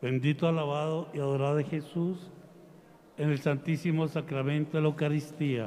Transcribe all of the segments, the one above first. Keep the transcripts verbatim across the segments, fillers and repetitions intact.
Bendito, alabado y adorado es Jesús en el santísimo sacramento de la Eucaristía.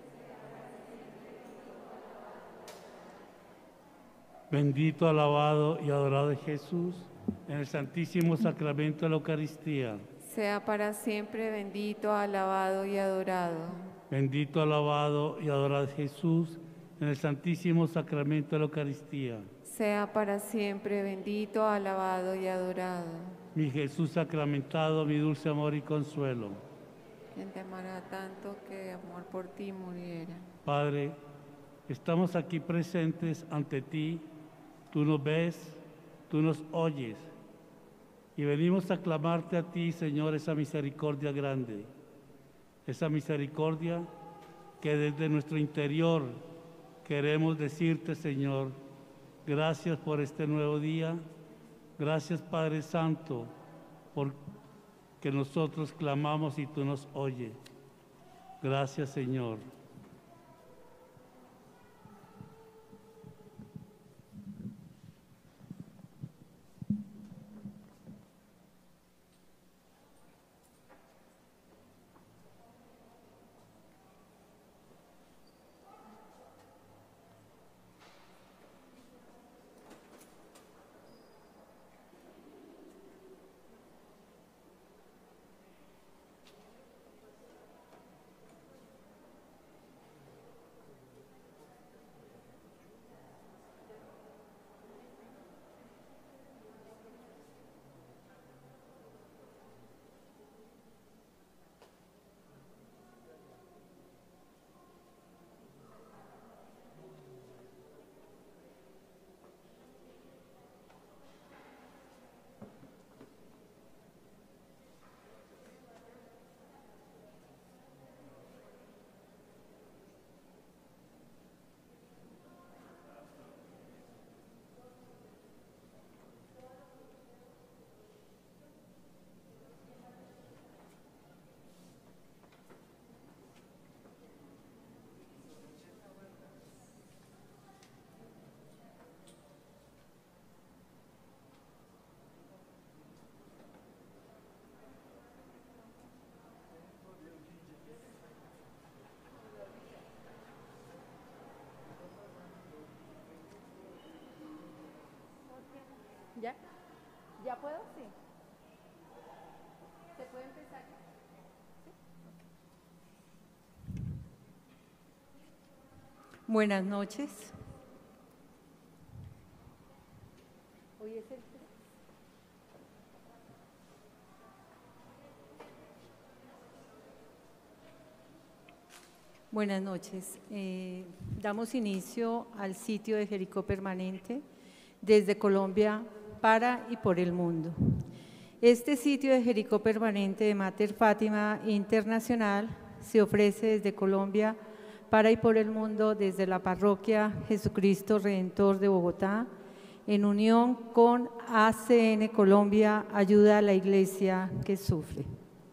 Bendito, alabado y adorado es Jesús en el santísimo sacramento de la Eucaristía. Sea para siempre bendito, alabado y adorado. Bendito, alabado y adorado es Jesús en el santísimo sacramento de la Eucaristía. Sea para siempre bendito, alabado y adorado. Mi Jesús sacramentado, mi dulce amor y consuelo. Quien te amará tanto que de amor por ti muriera. Padre, estamos aquí presentes ante ti. Tú nos ves, tú nos oyes. Y venimos a clamarte a ti, Señor, esa misericordia grande. Esa misericordia que desde nuestro interior queremos decirte, Señor, gracias por este nuevo día. Gracias, Padre Santo, porque nosotros clamamos y tú nos oyes. Gracias, Señor. ¿Ya? ¿Ya puedo? Sí. ¿Se puede empezar? ¿Sí? Buenas noches. Hoy es el tres. Buenas noches. Eh, damos inicio al sitio de Jericó Permanente desde Colombia para y por el mundo. Este sitio de Jericó Permanente de Mater Fátima Internacional se ofrece desde Colombia para y por el mundo desde la parroquia Jesucristo Redentor de Bogotá, en unión con A C N Colombia, Ayuda a la Iglesia que Sufre.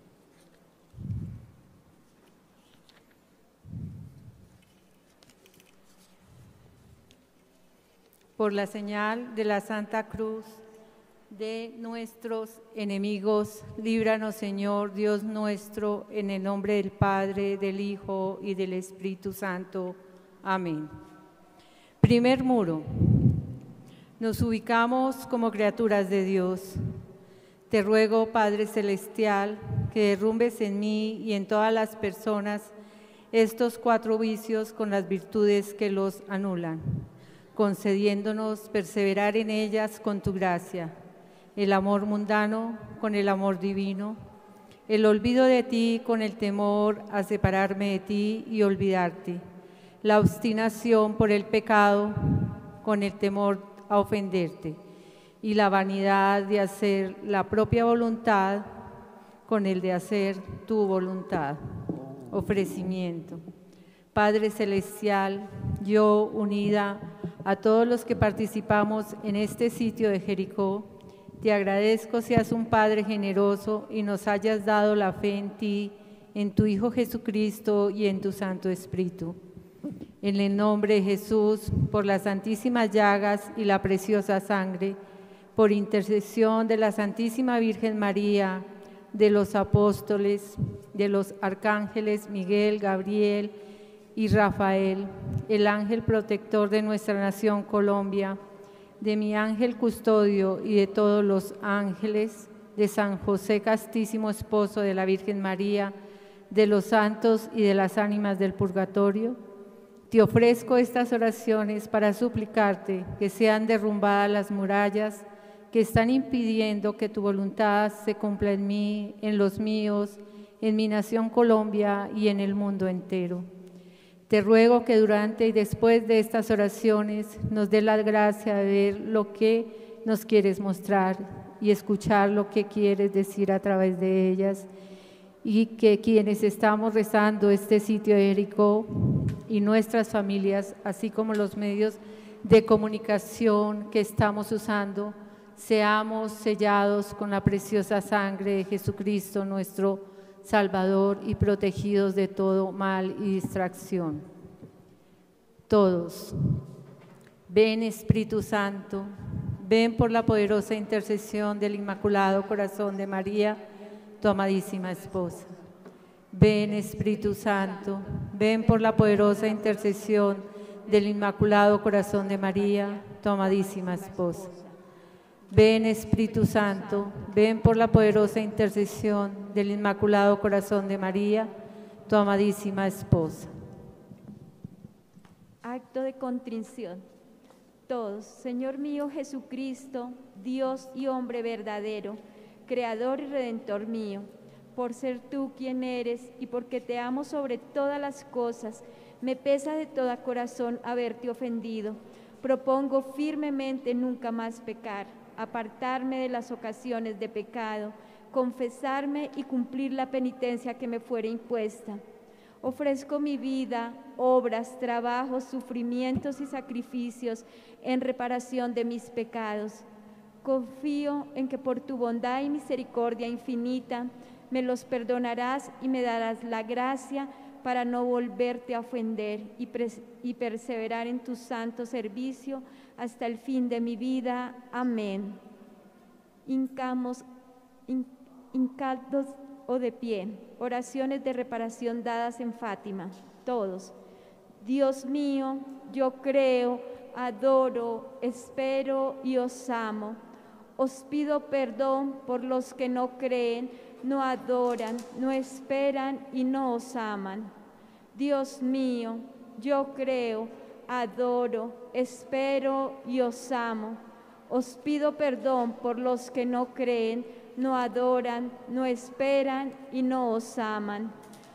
Por la señal de la Santa Cruz de nuestros enemigos, líbranos, Señor, Dios nuestro, en el nombre del Padre, del Hijo y del Espíritu Santo. Amén. Primer muro. Nos ubicamos como criaturas de Dios. Te ruego, Padre Celestial, que derrumbes en mí y en todas las personas estos cuatro vicios con las virtudes que los anulan, concediéndonos perseverar en ellas con tu gracia, el amor mundano con el amor divino, el olvido de ti con el temor a separarme de ti y olvidarte, la obstinación por el pecado con el temor a ofenderte, y la vanidad de hacer la propia voluntad con el de hacer tu voluntad. Ofrecimiento. Padre Celestial, yo unida a todos los que participamos en este sitio de Jericó, te agradezco seas un Padre generoso y nos hayas dado la fe en ti, en tu Hijo Jesucristo y en tu Santo Espíritu. En el nombre de Jesús, por las santísimas llagas y la preciosa sangre, por intercesión de la Santísima Virgen María, de los apóstoles, de los arcángeles Miguel, Gabriel y Rafael, el ángel protector de nuestra nación Colombia, de mi ángel custodio y de todos los ángeles, de San José Castísimo, esposo de la Virgen María, de los santos y de las ánimas del purgatorio, te ofrezco estas oraciones para suplicarte que sean derrumbadas las murallas que están impidiendo que tu voluntad se cumpla en mí, en los míos, en mi nación Colombia y en el mundo entero. Te ruego que durante y después de estas oraciones nos dé la gracia de ver lo que nos quieres mostrar y escuchar lo que quieres decir a través de ellas, y que quienes estamos rezando este sitio de Jericó y nuestras familias, así como los medios de comunicación que estamos usando, seamos sellados con la preciosa sangre de Jesucristo, nuestro Salvador, y protegidos de todo mal y distracción. Todos, ven Espíritu Santo, ven por la poderosa intercesión del Inmaculado Corazón de María, tu amadísima esposa. Ven Espíritu Santo, ven por la poderosa intercesión del Inmaculado Corazón de María, tu amadísima esposa. Ven Espíritu Santo, ven por la poderosa intercesión del Inmaculado Corazón de María, tu amadísima esposa. Acto de contrición. Todos, Señor mío Jesucristo, Dios y hombre verdadero, Creador y Redentor mío, por ser tú quien eres y porque te amo sobre todas las cosas, me pesa de todo corazón haberte ofendido. Propongo firmemente nunca más pecar, apartarme de las ocasiones de pecado, confesarme y cumplir la penitencia que me fuere impuesta. Ofrezco mi vida, obras, trabajos, sufrimientos y sacrificios en reparación de mis pecados. Confío en que por tu bondad y misericordia infinita me los perdonarás y me darás la gracia para no volverte a ofender y, y perseverar en tu santo servicio hasta el fin de mi vida. Amén. Hincamos, hin, hincados o de pie, oraciones de reparación dadas en Fátima. Todos. Dios mío, yo creo, adoro, espero y os amo. Os pido perdón por los que no creen, no adoran, no esperan y no os aman. Dios mío, yo creo, adoro, espero y os amo. Os pido perdón por los que no creen, no adoran, no esperan y no os aman.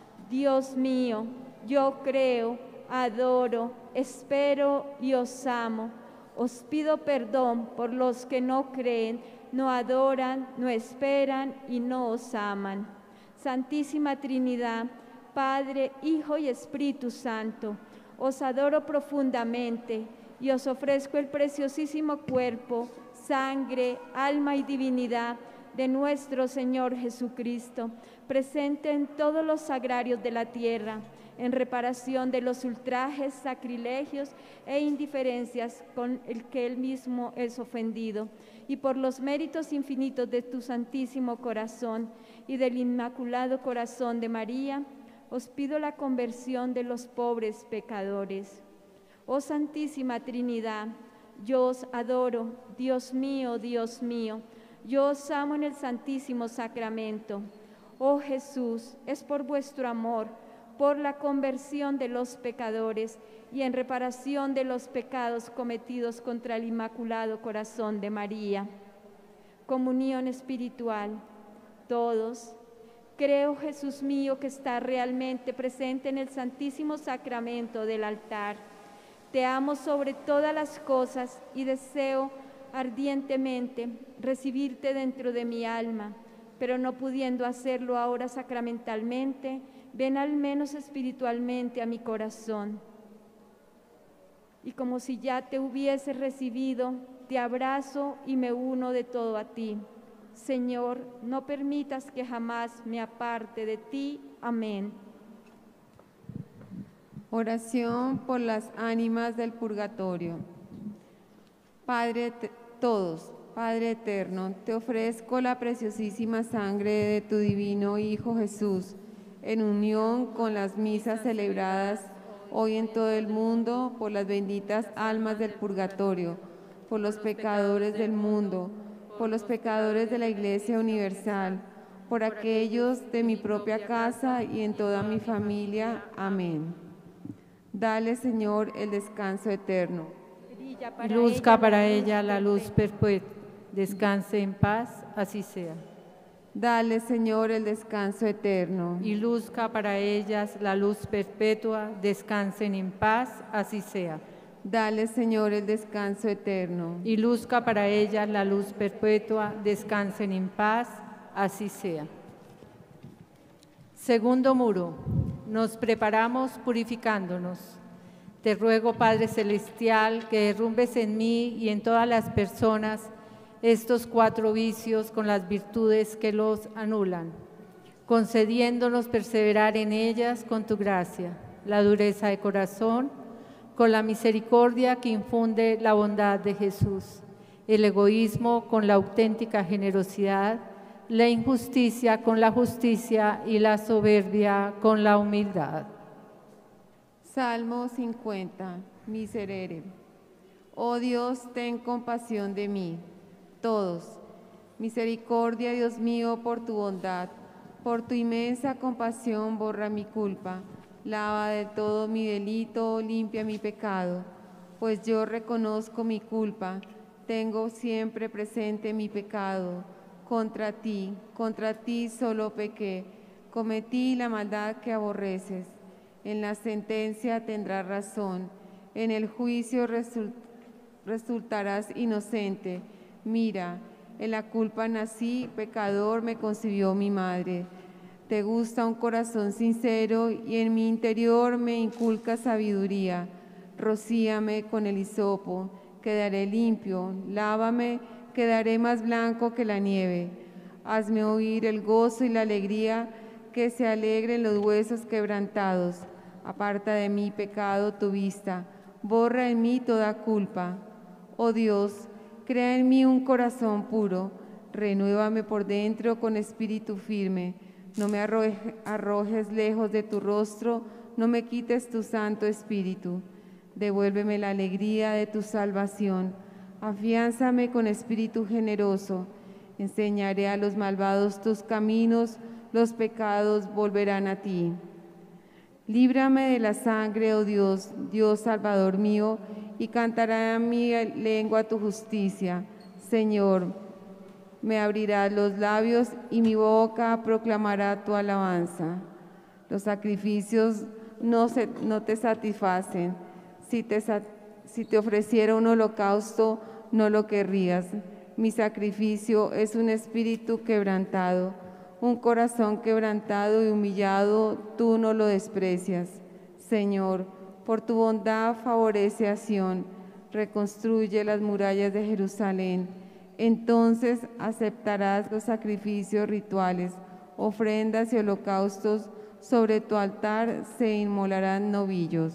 Dios mío, yo creo, adoro, espero y os amo. Os pido perdón por los que no creen, no adoran, no esperan y no os aman. Santísima Trinidad, Padre, Hijo y Espíritu Santo, os adoro profundamente y os ofrezco el preciosísimo cuerpo, sangre, alma y divinidad de nuestro Señor Jesucristo, presente en todos los sagrarios de la tierra, en reparación de los ultrajes, sacrilegios e indiferencias con el que Él mismo es ofendido, y por los méritos infinitos de tu Santísimo Corazón y del Inmaculado Corazón de María, os pido la conversión de los pobres pecadores. Oh Santísima Trinidad, yo os adoro, Dios mío, Dios mío, yo os amo en el Santísimo Sacramento. Oh Jesús, es por vuestro amor, por la conversión de los pecadores y en reparación de los pecados cometidos contra el Inmaculado Corazón de María. Comunión espiritual. Todos. Creo, Jesús mío, que está realmente presente en el Santísimo Sacramento del altar. Te amo sobre todas las cosas y deseo ardientemente recibirte dentro de mi alma, pero no pudiendo hacerlo ahora sacramentalmente, ven al menos espiritualmente a mi corazón. Y como si ya te hubiese recibido, te abrazo y me uno de todo a ti. Señor, no permitas que jamás me aparte de ti. Amén. Oración por las ánimas del purgatorio. Padre, todos, Padre eterno, te ofrezco la preciosísima sangre de tu divino Hijo Jesús, en unión con las misas celebradas hoy en todo el mundo por las benditas almas del purgatorio, por los pecadores del mundo, por los pecadores de la Iglesia Universal, por aquellos de mi propia casa y en toda mi familia. Amén. Dale, Señor, el descanso eterno. Y luzca para ella la luz perpetua. Descanse en paz, así sea. Dale, Señor, el descanso eterno. Y luzca para ellas la luz perpetua. Descansen en paz, así sea. Dale, Señor, el descanso eterno. Y luzca para ellas la luz perpetua. Descansen en paz, así sea. Segundo muro. Nos preparamos purificándonos. Te ruego, Padre Celestial, que derrumbes en mí y en todas las personas estos cuatro vicios con las virtudes que los anulan, concediéndonos perseverar en ellas con tu gracia, la dureza de corazón, con la misericordia que infunde la bondad de Jesús, el egoísmo con la auténtica generosidad, la injusticia con la justicia y la soberbia con la humildad. Salmo cincuenta. Miserere. Oh Dios, ten compasión de mí. Todos. Misericordia, Dios mío, por tu bondad. Por tu inmensa compasión borra mi culpa. Lava de todo mi delito, limpia mi pecado. Pues yo reconozco mi culpa. Tengo siempre presente mi pecado. Contra ti, contra ti solo pequé. Cometí la maldad que aborreces. En la sentencia tendrás razón. En el juicio result- resultarás inocente. Mira, en la culpa nací, pecador me concibió mi madre. Te gusta un corazón sincero y en mi interior me inculca sabiduría. Rocíame con el hisopo, quedaré limpio. Lávame, quedaré más blanco que la nieve. Hazme oír el gozo y la alegría, que se alegren los huesos quebrantados. Aparta de mí pecado tu vista, borra en mí toda culpa. Oh Dios, crea en mí un corazón puro, renuévame por dentro con espíritu firme. No me arroje, arrojes lejos de tu rostro, no me quites tu santo espíritu. Devuélveme la alegría de tu salvación, afiánzame con espíritu generoso. Enseñaré a los malvados tus caminos, los pecados volverán a ti. Líbrame de la sangre, oh Dios, Dios Salvador mío, y cantará mi lengua tu justicia. Señor, me abrirás los labios y mi boca proclamará tu alabanza. Los sacrificios no, se, no te satisfacen. Si te, si te ofreciera un holocausto, no lo querrías. Mi sacrificio es un espíritu quebrantado. Un corazón quebrantado y humillado, tú no lo desprecias. Señor, por tu bondad favorece a Sión, reconstruye las murallas de Jerusalén. Entonces aceptarás los sacrificios rituales, ofrendas y holocaustos, sobre tu altar se inmolarán novillos.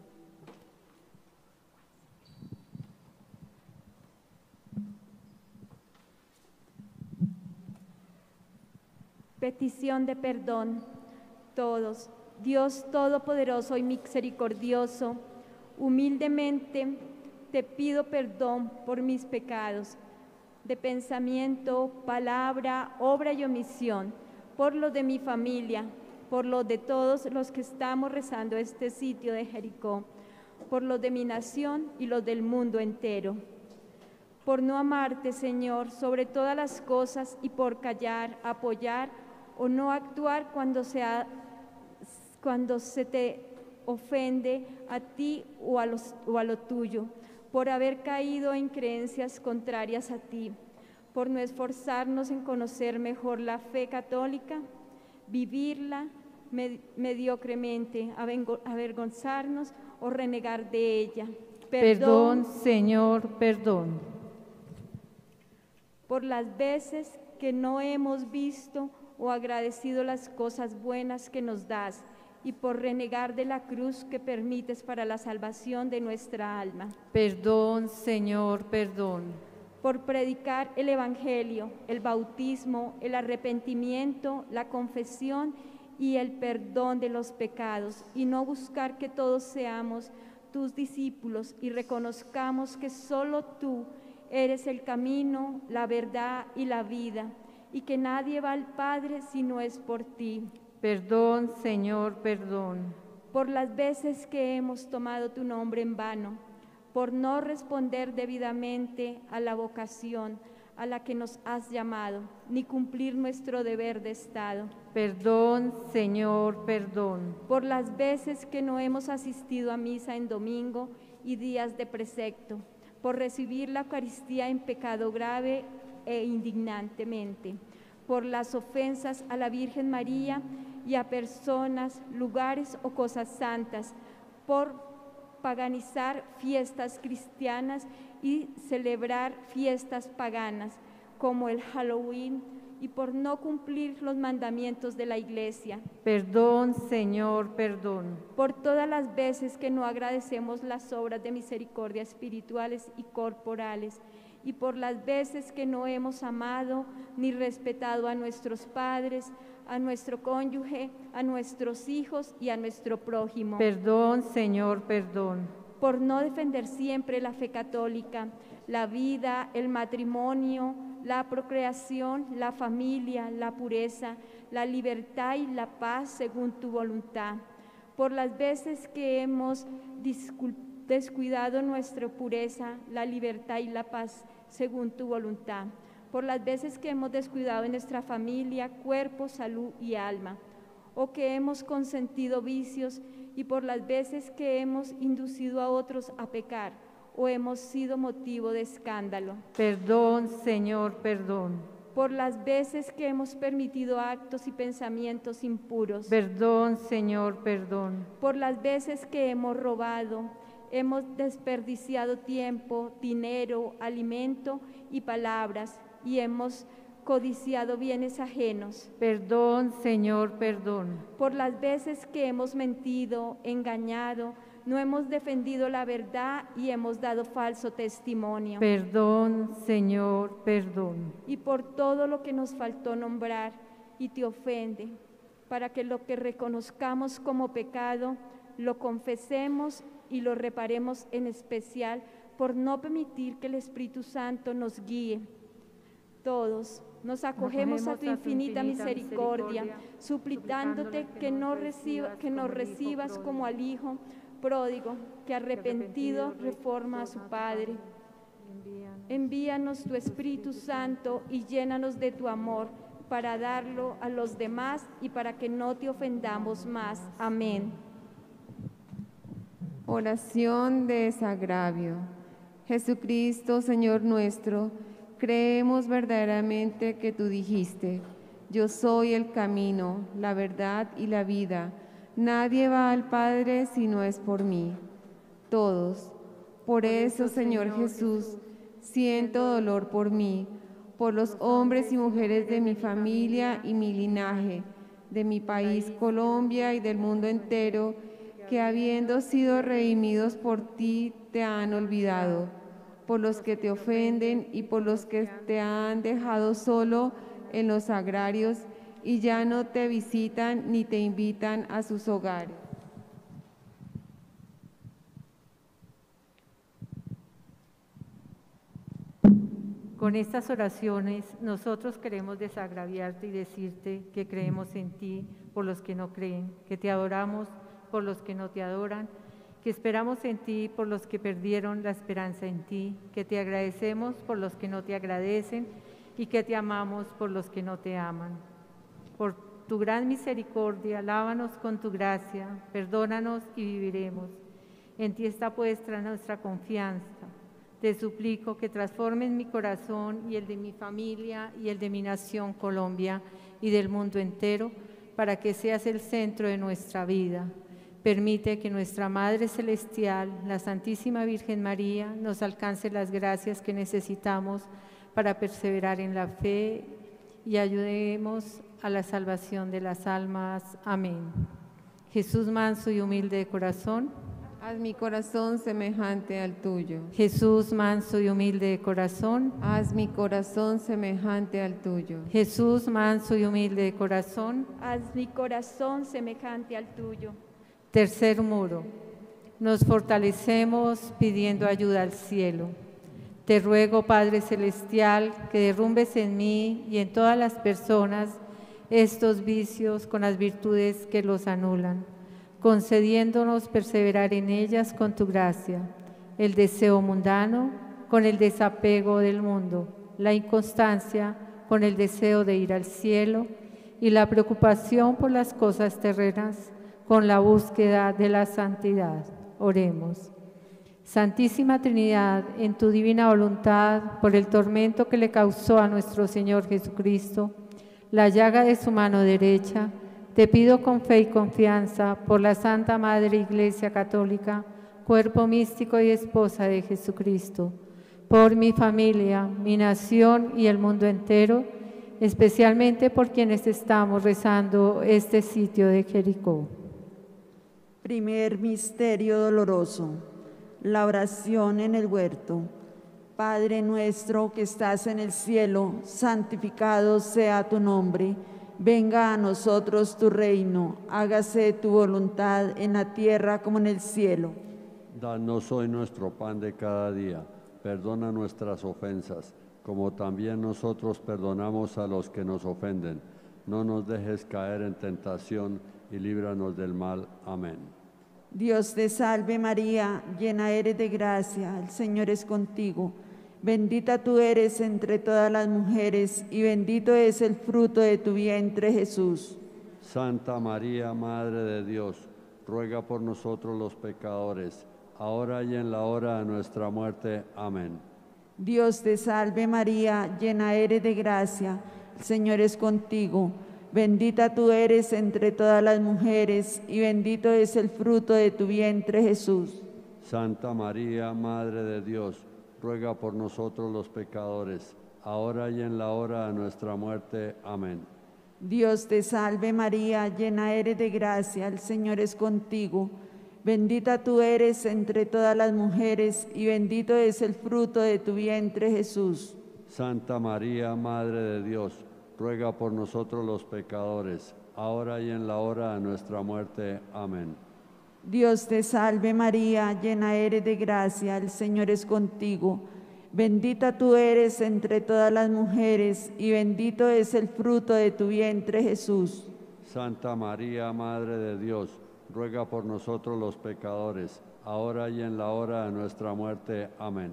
Petición de perdón. Todos, Dios Todopoderoso y misericordioso, humildemente te pido perdón por mis pecados, de pensamiento, palabra, obra y omisión, por lo de mi familia, por lo de todos los que estamos rezando este sitio de Jericó, por lo de mi nación y lo del mundo entero. Por no amarte, Señor, sobre todas las cosas y por callar, apoyar o no actuar cuando, sea, cuando se te ofende a ti o a, los, o a lo tuyo, por haber caído en creencias contrarias a ti, por no esforzarnos en conocer mejor la fe católica, vivirla med mediocremente, avergonzarnos o renegar de ella. Perdón, perdón, Señor, perdón. Por las veces que no hemos visto o agradecido las cosas buenas que nos das y por renegar de la cruz que permites para la salvación de nuestra alma. Perdón, Señor, perdón. por predicar el Evangelio, el bautismo, el arrepentimiento, la confesión y el perdón de los pecados, y no buscar que todos seamos tus discípulos y reconozcamos que solo tú eres el camino, la verdad y la vida, y que nadie va al Padre si no es por ti. Perdón, Señor, perdón. Por las veces que hemos tomado tu nombre en vano, por no responder debidamente a la vocación a la que nos has llamado, ni cumplir nuestro deber de Estado. Perdón, Señor, perdón. Por las veces que no hemos asistido a misa en domingo y días de precepto, por recibir la Eucaristía en pecado grave e indignantemente, por las ofensas a la Virgen María y a personas, lugares o cosas santas, por paganizar fiestas cristianas y celebrar fiestas paganas como el Halloween, y por no cumplir los mandamientos de la Iglesia. Perdón, Señor, perdón. Por todas las veces que no agradecemos las obras de misericordia espirituales y corporales, y por las veces que no hemos amado ni respetado a nuestros padres, a nuestro cónyuge, a nuestros hijos y a nuestro prójimo. Perdón, Señor, perdón. Por no defender siempre la fe católica, la vida, el matrimonio, la procreación, la familia, la pureza, la libertad y la paz según tu voluntad. Por las veces que hemos descuidado nuestra pureza, la libertad y la paz según tu voluntad. Por las veces que hemos descuidado en nuestra familia, cuerpo, salud y alma, o que hemos consentido vicios, y por las veces que hemos inducido a otros a pecar, o hemos sido motivo de escándalo. Perdón, Señor, perdón. Por las veces que hemos permitido actos y pensamientos impuros. Perdón, Señor, perdón. Por las veces que hemos robado, hemos desperdiciado tiempo, dinero, alimento y palabras, y hemos codiciado bienes ajenos. Perdón, Señor, perdón. Por las veces que hemos mentido, engañado, no hemos defendido la verdad y hemos dado falso testimonio. Perdón, Señor, perdón. Y por todo lo que nos faltó nombrar y te ofende, para que lo que reconozcamos como pecado, lo confesemos y lo reparemos, en especial por no permitir que el Espíritu Santo nos guíe. Todos nos acogemos a tu infinita misericordia, suplicándote que nos reciba, que nos recibas como al Hijo pródigo, que arrepentido reforma a su Padre. Envíanos tu Espíritu Santo y llénanos de tu amor, para darlo a los demás y para que no te ofendamos más. Amén. Oración de desagravio. Jesucristo, Señor nuestro, creemos verdaderamente que tú dijiste: yo soy el camino, la verdad y la vida. Nadie va al Padre si no es por mí. Todos. Por eso, Señor Jesús, siento dolor por mí, por los hombres y mujeres de mi familia y mi linaje, de mi país Colombia y del mundo entero, que habiendo sido redimidos por ti, te han olvidado, por los que te ofenden y por los que te han dejado solo en los agrarios y ya no te visitan ni te invitan a sus hogares. Con estas oraciones nosotros queremos desagraviarte y decirte que creemos en ti por los que no creen, que te adoramos por los que no te adoran, que esperamos en ti por los que perdieron la esperanza en ti, que te agradecemos por los que no te agradecen y que te amamos por los que no te aman. Por tu gran misericordia, lávanos con tu gracia, perdónanos y viviremos. En ti está puesta nuestra confianza. Te suplico que transformes mi corazón y el de mi familia y el de mi nación Colombia y del mundo entero, para que seas el centro de nuestra vida. Permite que nuestra Madre Celestial, la Santísima Virgen María, nos alcance las gracias que necesitamos para perseverar en la fe y ayudemos a la salvación de las almas. Amén. Jesús manso y humilde de corazón, Haz mi corazón semejante al tuyo. Jesús manso y humilde de corazón. Haz mi corazón semejante al tuyo. Jesús manso y humilde de corazón. Haz mi corazón semejante al tuyo. Tercer muro. Nos fortalecemos pidiendo ayuda al cielo. Te ruego, Padre Celestial, que derrumbes en mí y en todas las personas estos vicios con las virtudes que los anulan, concediéndonos perseverar en ellas con tu gracia, el deseo mundano con el desapego del mundo, la inconstancia con el deseo de ir al cielo y la preocupación por las cosas terrenas con la búsqueda de la santidad. Oremos. Santísima Trinidad, en tu divina voluntad, por el tormento que le causó a nuestro Señor Jesucristo, la llaga de su mano derecha, te pido con fe y confianza, por la Santa Madre Iglesia Católica, cuerpo místico y esposa de Jesucristo, por mi familia, mi nación y el mundo entero, especialmente por quienes estamos rezando este sitio de Jericó. Primer misterio doloroso, la oración en el huerto. Padre nuestro que estás en el cielo, santificado sea tu nombre. Venga a nosotros tu reino, hágase tu voluntad en la tierra como en el cielo. Danos hoy nuestro pan de cada día. Perdona nuestras ofensas, como también nosotros perdonamos a los que nos ofenden. No nos dejes caer en tentación y líbranos del mal. Amén. Dios te salve María, llena eres de gracia, el Señor es contigo. Bendita tú eres entre todas las mujeres y bendito es el fruto de tu vientre, Jesús. Santa María, Madre de Dios, ruega por nosotros los pecadores, ahora y en la hora de nuestra muerte. Amén. Dios te salve María, llena eres de gracia, el Señor es contigo. Bendita tú eres entre todas las mujeres y bendito es el fruto de tu vientre, Jesús. Santa María, Madre de Dios, ruega por nosotros los pecadores, ahora y en la hora de nuestra muerte. Amén. Dios te salve María, llena eres de gracia, el Señor es contigo. Bendita tú eres entre todas las mujeres y bendito es el fruto de tu vientre, Jesús. Santa María, Madre de Dios, ruega por nosotros los pecadores, ahora y en la hora de nuestra muerte. Amén. Dios te salve María, llena eres de gracia, el Señor es contigo. Bendita tú eres entre todas las mujeres y bendito es el fruto de tu vientre, Jesús. Santa María, Madre de Dios, ruega por nosotros los pecadores, ahora y en la hora de nuestra muerte. Amén.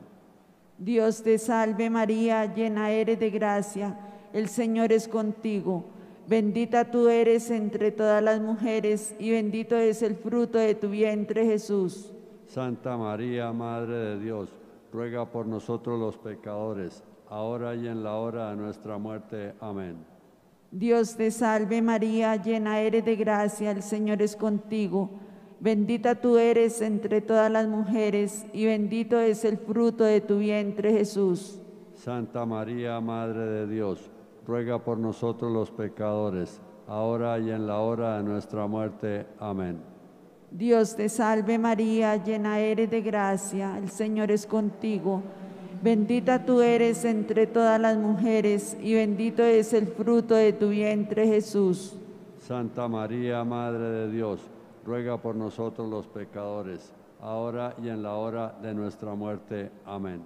Dios te salve María, llena eres de gracia, el Señor es contigo. Bendita tú eres entre todas las mujeres y bendito es el fruto de tu vientre, Jesús. Santa María, Madre de Dios, ruega por nosotros los pecadores, ahora y en la hora de nuestra muerte. Amén. Dios te salve María, llena eres de gracia, el Señor es contigo. Bendita tú eres entre todas las mujeres y bendito es el fruto de tu vientre, Jesús. Santa María, Madre de Dios, ruega por nosotros los pecadores, ahora y en la hora de nuestra muerte. Amén. Dios te salve María, llena eres de gracia, el Señor es contigo. Bendita tú eres entre todas las mujeres y bendito es el fruto de tu vientre, Jesús. Santa María, Madre de Dios, ruega por nosotros los pecadores, ahora y en la hora de nuestra muerte. Amén.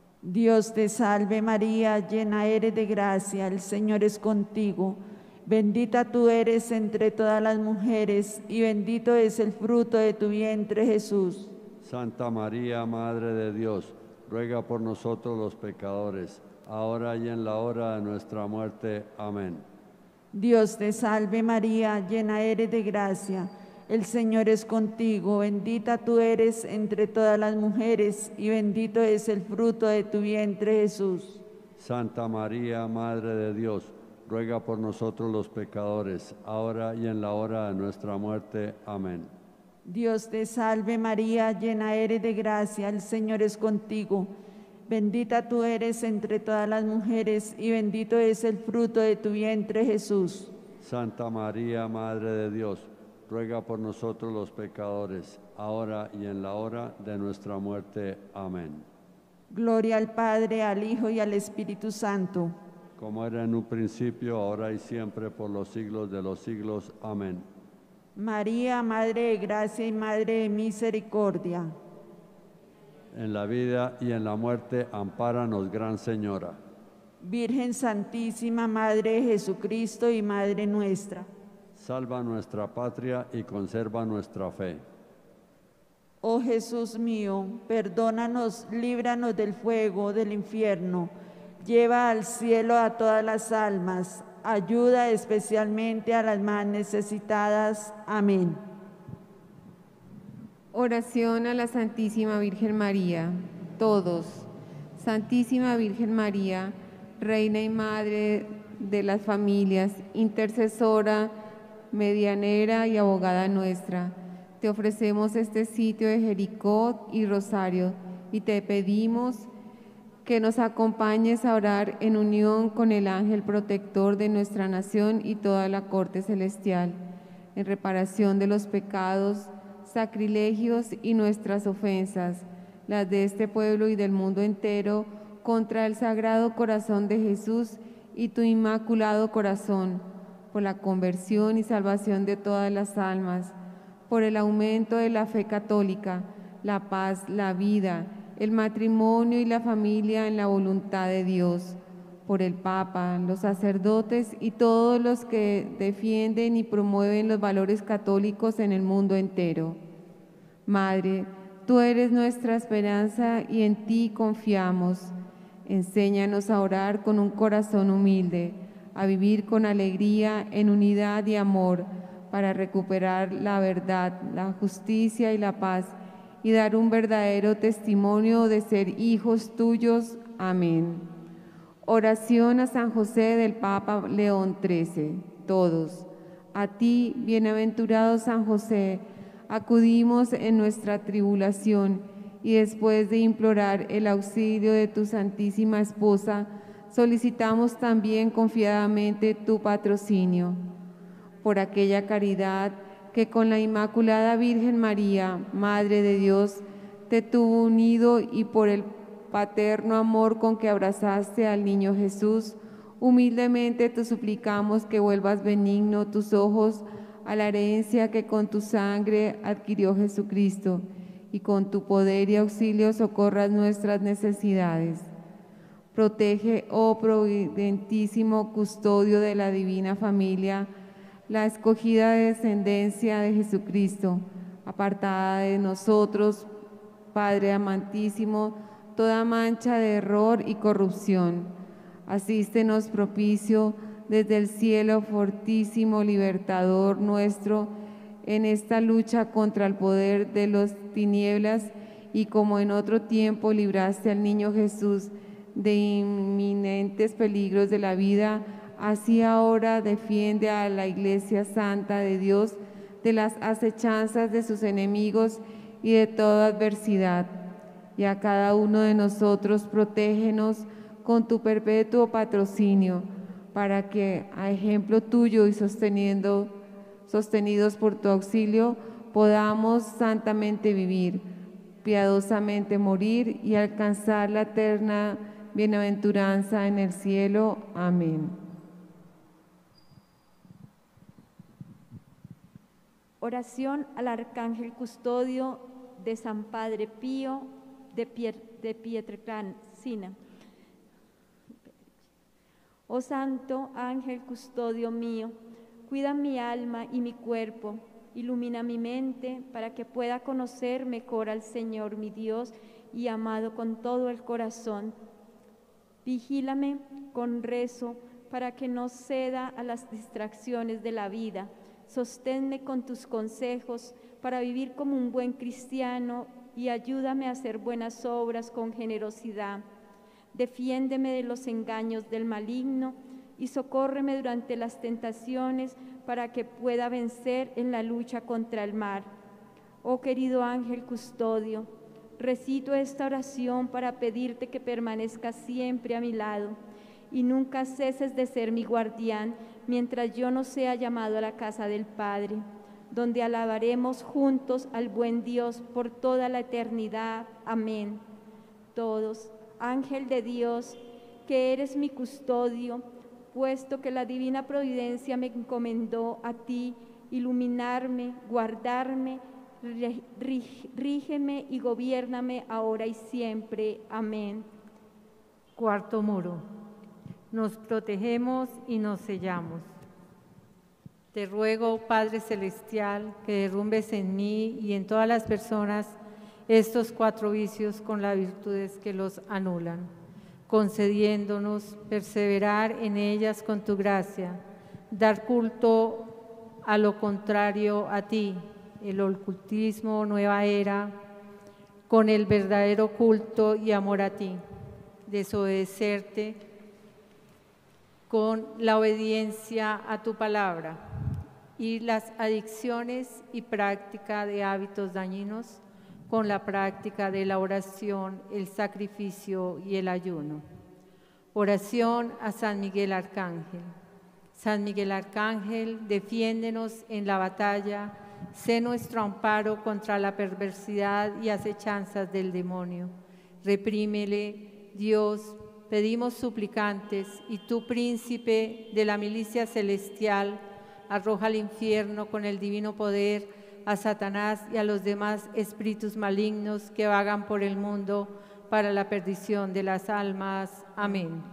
Dios te salve María, llena eres de gracia, el Señor es contigo. Bendita tú eres entre todas las mujeres y bendito es el fruto de tu vientre, Jesús. Santa María, Madre de Dios, ruega por nosotros los pecadores, ahora y en la hora de nuestra muerte. Amén. Dios te salve María, llena eres de gracia, el Señor es contigo. Bendita tú eres entre todas las mujeres y bendito es el fruto de tu vientre, Jesús. Santa María, Madre de Dios, ruega por nosotros los pecadores, ahora y en la hora de nuestra muerte. Amén. Dios te salve María, llena eres de gracia, el Señor es contigo. Bendita tú eres entre todas las mujeres y bendito es el fruto de tu vientre, Jesús. Santa María, Madre de Dios, ruega por nosotros los pecadores, ahora y en la hora de nuestra muerte. Amén. Gloria al Padre, al Hijo y al Espíritu Santo. Como era en un principio, ahora y siempre, por los siglos de los siglos. Amén. María, Madre de Gracia y Madre de Misericordia. En la vida y en la muerte, ampáranos, Gran Señora. Virgen Santísima, Madre de Jesucristo y Madre nuestra. Salva nuestra patria y conserva nuestra fe. Oh Jesús mío, perdónanos, líbranos del fuego del infierno, lleva al cielo a todas las almas, ayuda especialmente a las más necesitadas. Amén. Oración a la Santísima Virgen María. Todos. Santísima Virgen María, Reina y Madre de las familias, intercesora, medianera y abogada nuestra, te ofrecemos este sitio de Jericó y Rosario y te pedimos que nos acompañes a orar en unión con el ángel protector de nuestra nación y toda la corte celestial, en reparación de los pecados, sacrilegios y nuestras ofensas, las de este pueblo y del mundo entero, contra el Sagrado Corazón de Jesús y tu Inmaculado Corazón, por la conversión y salvación de todas las almas, por el aumento de la fe católica, la paz, la vida, el matrimonio y la familia en la voluntad de Dios, por el Papa, los sacerdotes y todos los que defienden y promueven los valores católicos en el mundo entero. Madre, tú eres nuestra esperanza y en ti confiamos. Enséñanos a orar con un corazón humilde, a vivir con alegría en unidad y amor, para recuperar la verdad, la justicia y la paz, y dar un verdadero testimonio de ser hijos tuyos. Amén. Oración a San José del Papa León trece. Todos. A ti, bienaventurado San José, acudimos en nuestra tribulación, y después de implorar el auxilio de tu Santísima Esposa, solicitamos también confiadamente tu patrocinio. Por aquella caridad que con la Inmaculada Virgen María, Madre de Dios, te tuvo unido, y por el paterno amor con que abrazaste al niño Jesús, humildemente te suplicamos que vuelvas benigno tus ojos a la herencia que con tu sangre adquirió Jesucristo, y con tu poder y auxilio socorras nuestras necesidades. Protege, oh providentísimo custodio de la divina familia, la escogida descendencia de Jesucristo, apartada de nosotros, Padre amantísimo, toda mancha de error y corrupción. Asístenos propicio desde el cielo, fortísimo libertador nuestro, en esta lucha contra el poder de las tinieblas, y como en otro tiempo libraste al niño Jesús de inminentes peligros de la vida, así ahora defiende a la Iglesia Santa de Dios de las acechanzas de sus enemigos y de toda adversidad. Y a cada uno de nosotros protégenos con tu perpetuo patrocinio, para que, a ejemplo tuyo y sosteniendo, sostenidos por tu auxilio, podamos santamente vivir, piadosamente morir y alcanzar la eterna bienaventuranza en el cielo. Amén. Oración al Arcángel Custodio de San Padre Pío de, Pier, de Pietrelcina. Oh Santo Ángel Custodio mío, cuida mi alma y mi cuerpo, ilumina mi mente para que pueda conocer mejor al Señor mi Dios y amado con todo el corazón. Vigílame con rezo para que no ceda a las distracciones de la vida. Sosténme con tus consejos para vivir como un buen cristiano y ayúdame a hacer buenas obras con generosidad. Defiéndeme de los engaños del maligno y socórreme durante las tentaciones para que pueda vencer en la lucha contra el mal. Oh querido ángel custodio, recito esta oración para pedirte que permanezcas siempre a mi lado y nunca ceses de ser mi guardián mientras yo no sea llamado a la casa del Padre. donde alabaremos juntos al buen Dios por toda la eternidad. Amén. Todos, ángel de Dios, que eres mi custodio, puesto que la divina providencia me encomendó a ti, iluminarme, guardarme, rígeme y gobiérname ahora y siempre. Amén. Cuarto muro. Nos protegemos y nos sellamos. Te ruego, Padre Celestial, que derrumbes en mí y en todas las personas estos cuatro vicios con las virtudes que los anulan, concediéndonos perseverar en ellas con tu gracia, dar culto a lo contrario a ti, el ocultismo, nueva era, con el verdadero culto y amor a ti, desobedecerte con la obediencia a tu palabra, y las adicciones y práctica de hábitos dañinos con la práctica de la oración, el sacrificio y el ayuno. Oración a San Miguel Arcángel. San Miguel Arcángel, defiéndenos en la batalla, sé nuestro amparo contra la perversidad y acechanzas del demonio. Reprímele, Dios, pedimos suplicantes, y tú, príncipe de la milicia celestial, arroja al infierno con el divino poder a Satanás y a los demás espíritus malignos que vagan por el mundo para la perdición de las almas. Amén.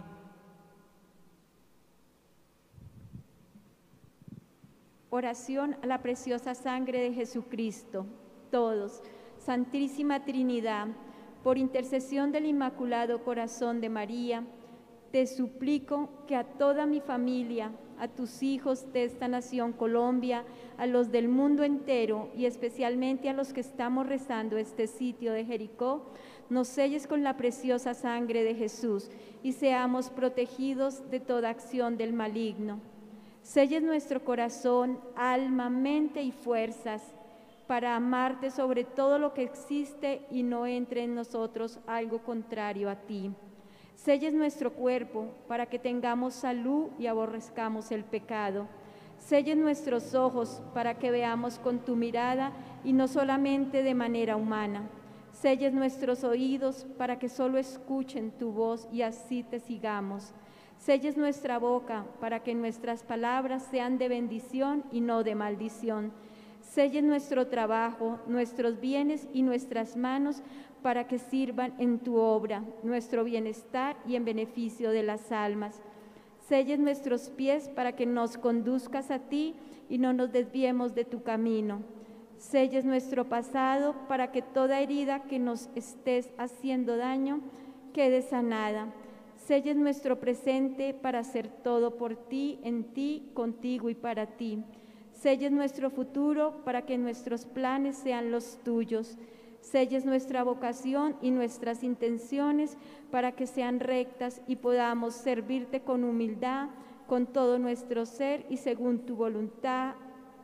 Oración a la preciosa sangre de Jesucristo. Todos, Santísima Trinidad, por intercesión del Inmaculado Corazón de María, te suplico que a toda mi familia, a tus hijos de esta nación Colombia, a los del mundo entero y especialmente a los que estamos rezando este sitio de Jericó, nos selles con la preciosa sangre de Jesús y seamos protegidos de toda acción del maligno. Selles nuestro corazón, alma, mente y fuerzas para amarte sobre todo lo que existe y no entre en nosotros algo contrario a ti. Selles nuestro cuerpo para que tengamos salud y aborrezcamos el pecado. Selles nuestros ojos para que veamos con tu mirada y no solamente de manera humana. Selles nuestros oídos para que solo escuchen tu voz y así te sigamos. Selles nuestra boca para que nuestras palabras sean de bendición y no de maldición. Selles nuestro trabajo, nuestros bienes y nuestras manos para que sirvan en tu obra, nuestro bienestar y en beneficio de las almas. Selles nuestros pies para que nos conduzcas a ti y no nos desviemos de tu camino. Selles nuestro pasado para que toda herida que nos estés haciendo daño quede sanada. Selles nuestro presente para hacer todo por ti, en ti, contigo y para ti. Selles nuestro futuro para que nuestros planes sean los tuyos. Selles nuestra vocación y nuestras intenciones para que sean rectas y podamos servirte con humildad, con todo nuestro ser y según tu voluntad.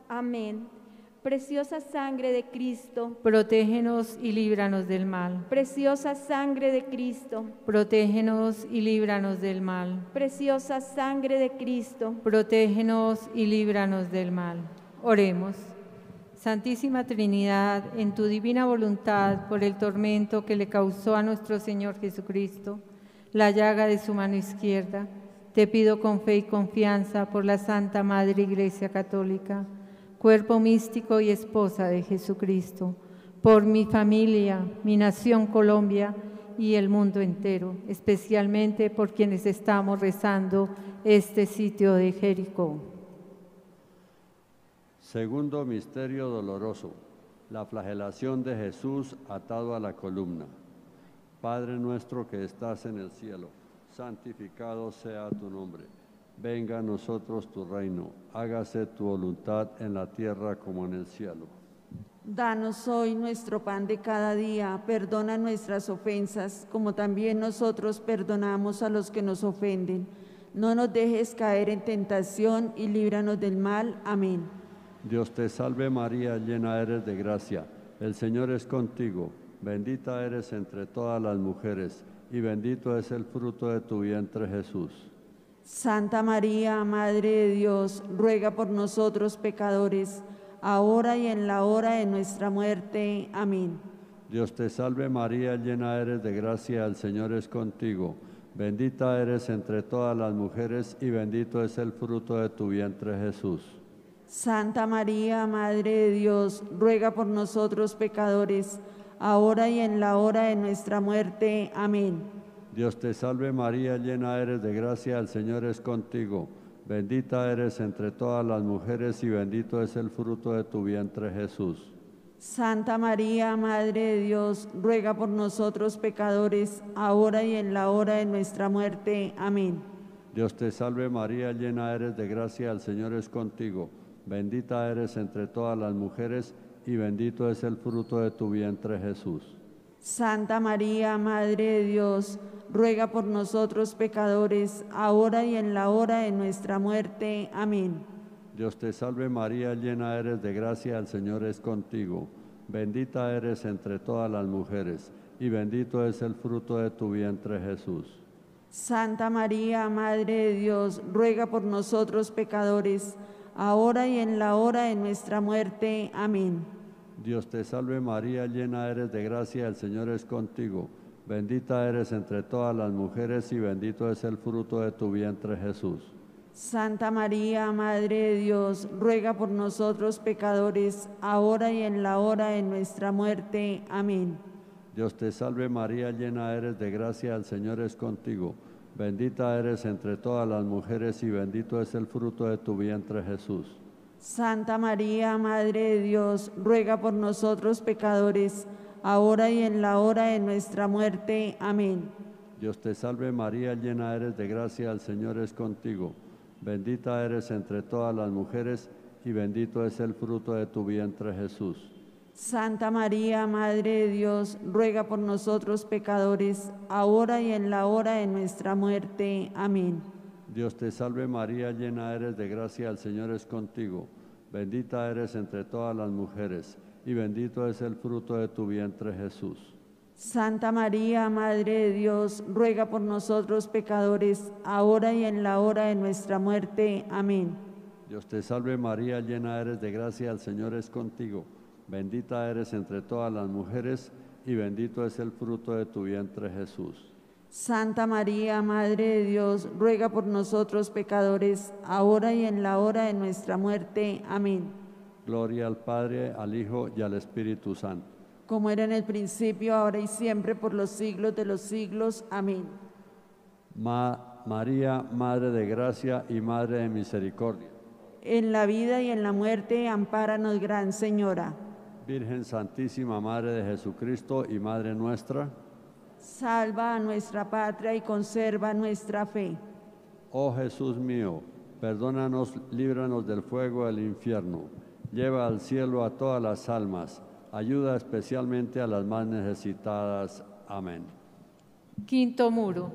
Amén. Preciosa sangre de Cristo, protégenos y líbranos del mal. Preciosa sangre de Cristo, protégenos y líbranos del mal. Preciosa sangre de Cristo, protégenos y líbranos del mal. Oremos. Santísima Trinidad, en tu divina voluntad, por el tormento que le causó a nuestro Señor Jesucristo, la llaga de su mano izquierda, te pido con fe y confianza por la Santa Madre Iglesia Católica, cuerpo místico y esposa de Jesucristo, por mi familia, mi nación Colombia y el mundo entero, especialmente por quienes estamos rezando este sitio de Jericó. Segundo misterio doloroso, la flagelación de Jesús atado a la columna. Padre nuestro que estás en el cielo, santificado sea tu nombre. Venga a nosotros tu reino, hágase tu voluntad en la tierra como en el cielo. Danos hoy nuestro pan de cada día, perdona nuestras ofensas, como también nosotros perdonamos a los que nos ofenden. No nos dejes caer en tentación y líbranos del mal. Amén. Dios te salve María, llena eres de gracia, el Señor es contigo, bendita eres entre todas las mujeres, y bendito es el fruto de tu vientre Jesús. Santa María, Madre de Dios, ruega por nosotros pecadores, ahora y en la hora de nuestra muerte. Amén. Dios te salve María, llena eres de gracia, el Señor es contigo. Bendita eres entre todas las mujeres y bendito es el fruto de tu vientre Jesús. Santa María, Madre de Dios, ruega por nosotros pecadores, ahora y en la hora de nuestra muerte. Amén. Dios te salve María, llena eres de gracia, el Señor es contigo. Bendita eres entre todas las mujeres y bendito es el fruto de tu vientre Jesús. Santa María, Madre de Dios, ruega por nosotros pecadores, ahora y en la hora de nuestra muerte. Amén. Dios te salve María, llena eres de gracia, el Señor es contigo. Bendita eres entre todas las mujeres y bendito es el fruto de tu vientre Jesús. Santa María, Madre de Dios, ruega por nosotros pecadores, ahora y en la hora de nuestra muerte. Amén. Dios te salve María, llena eres de gracia, el Señor es contigo. Bendita eres entre todas las mujeres, y bendito es el fruto de tu vientre Jesús. Santa María, Madre de Dios, ruega por nosotros pecadores, ahora y en la hora de nuestra muerte. Amén. Dios te salve María, llena eres de gracia, el Señor es contigo. Bendita eres entre todas las mujeres, y bendito es el fruto de tu vientre Jesús. Santa María, Madre de Dios, ruega por nosotros pecadores, ahora y en la hora de nuestra muerte. Amén. Dios te salve María, llena eres de gracia, el Señor es contigo. Bendita eres entre todas las mujeres y bendito es el fruto de tu vientre Jesús. Santa María, Madre de Dios, ruega por nosotros pecadores, ahora y en la hora de nuestra muerte. Amén. Dios te salve María, llena eres de gracia, el Señor es contigo. Bendita eres entre todas las mujeres y bendito es el fruto de tu vientre Jesús. Santa María, Madre de Dios, ruega por nosotros pecadores, ahora y en la hora de nuestra muerte. Amén. Dios te salve María, llena eres de gracia, el Señor es contigo. Bendita eres entre todas las mujeres y bendito es el fruto de tu vientre Jesús. Santa María, Madre de Dios, ruega por nosotros pecadores, ahora y en la hora de nuestra muerte. Amén. Dios te salve María, llena eres de gracia, el Señor es contigo. Bendita eres entre todas las mujeres y bendito es el fruto de tu vientre Jesús. Santa María, Madre de Dios, ruega por nosotros pecadores, ahora y en la hora de nuestra muerte. Amén. Gloria al Padre, al Hijo y al Espíritu Santo. Como era en el principio, ahora y siempre, por los siglos de los siglos. Amén. Ma María, Madre de gracia y Madre de misericordia. En la vida y en la muerte, ampáranos, Gran Señora. Virgen Santísima, Madre de Jesucristo y Madre nuestra. Salva a nuestra patria y conserva nuestra fe. Oh Jesús mío, perdónanos, líbranos del fuego del infierno. Lleva al cielo a todas las almas. Ayuda especialmente a las más necesitadas. Amén. Quinto muro.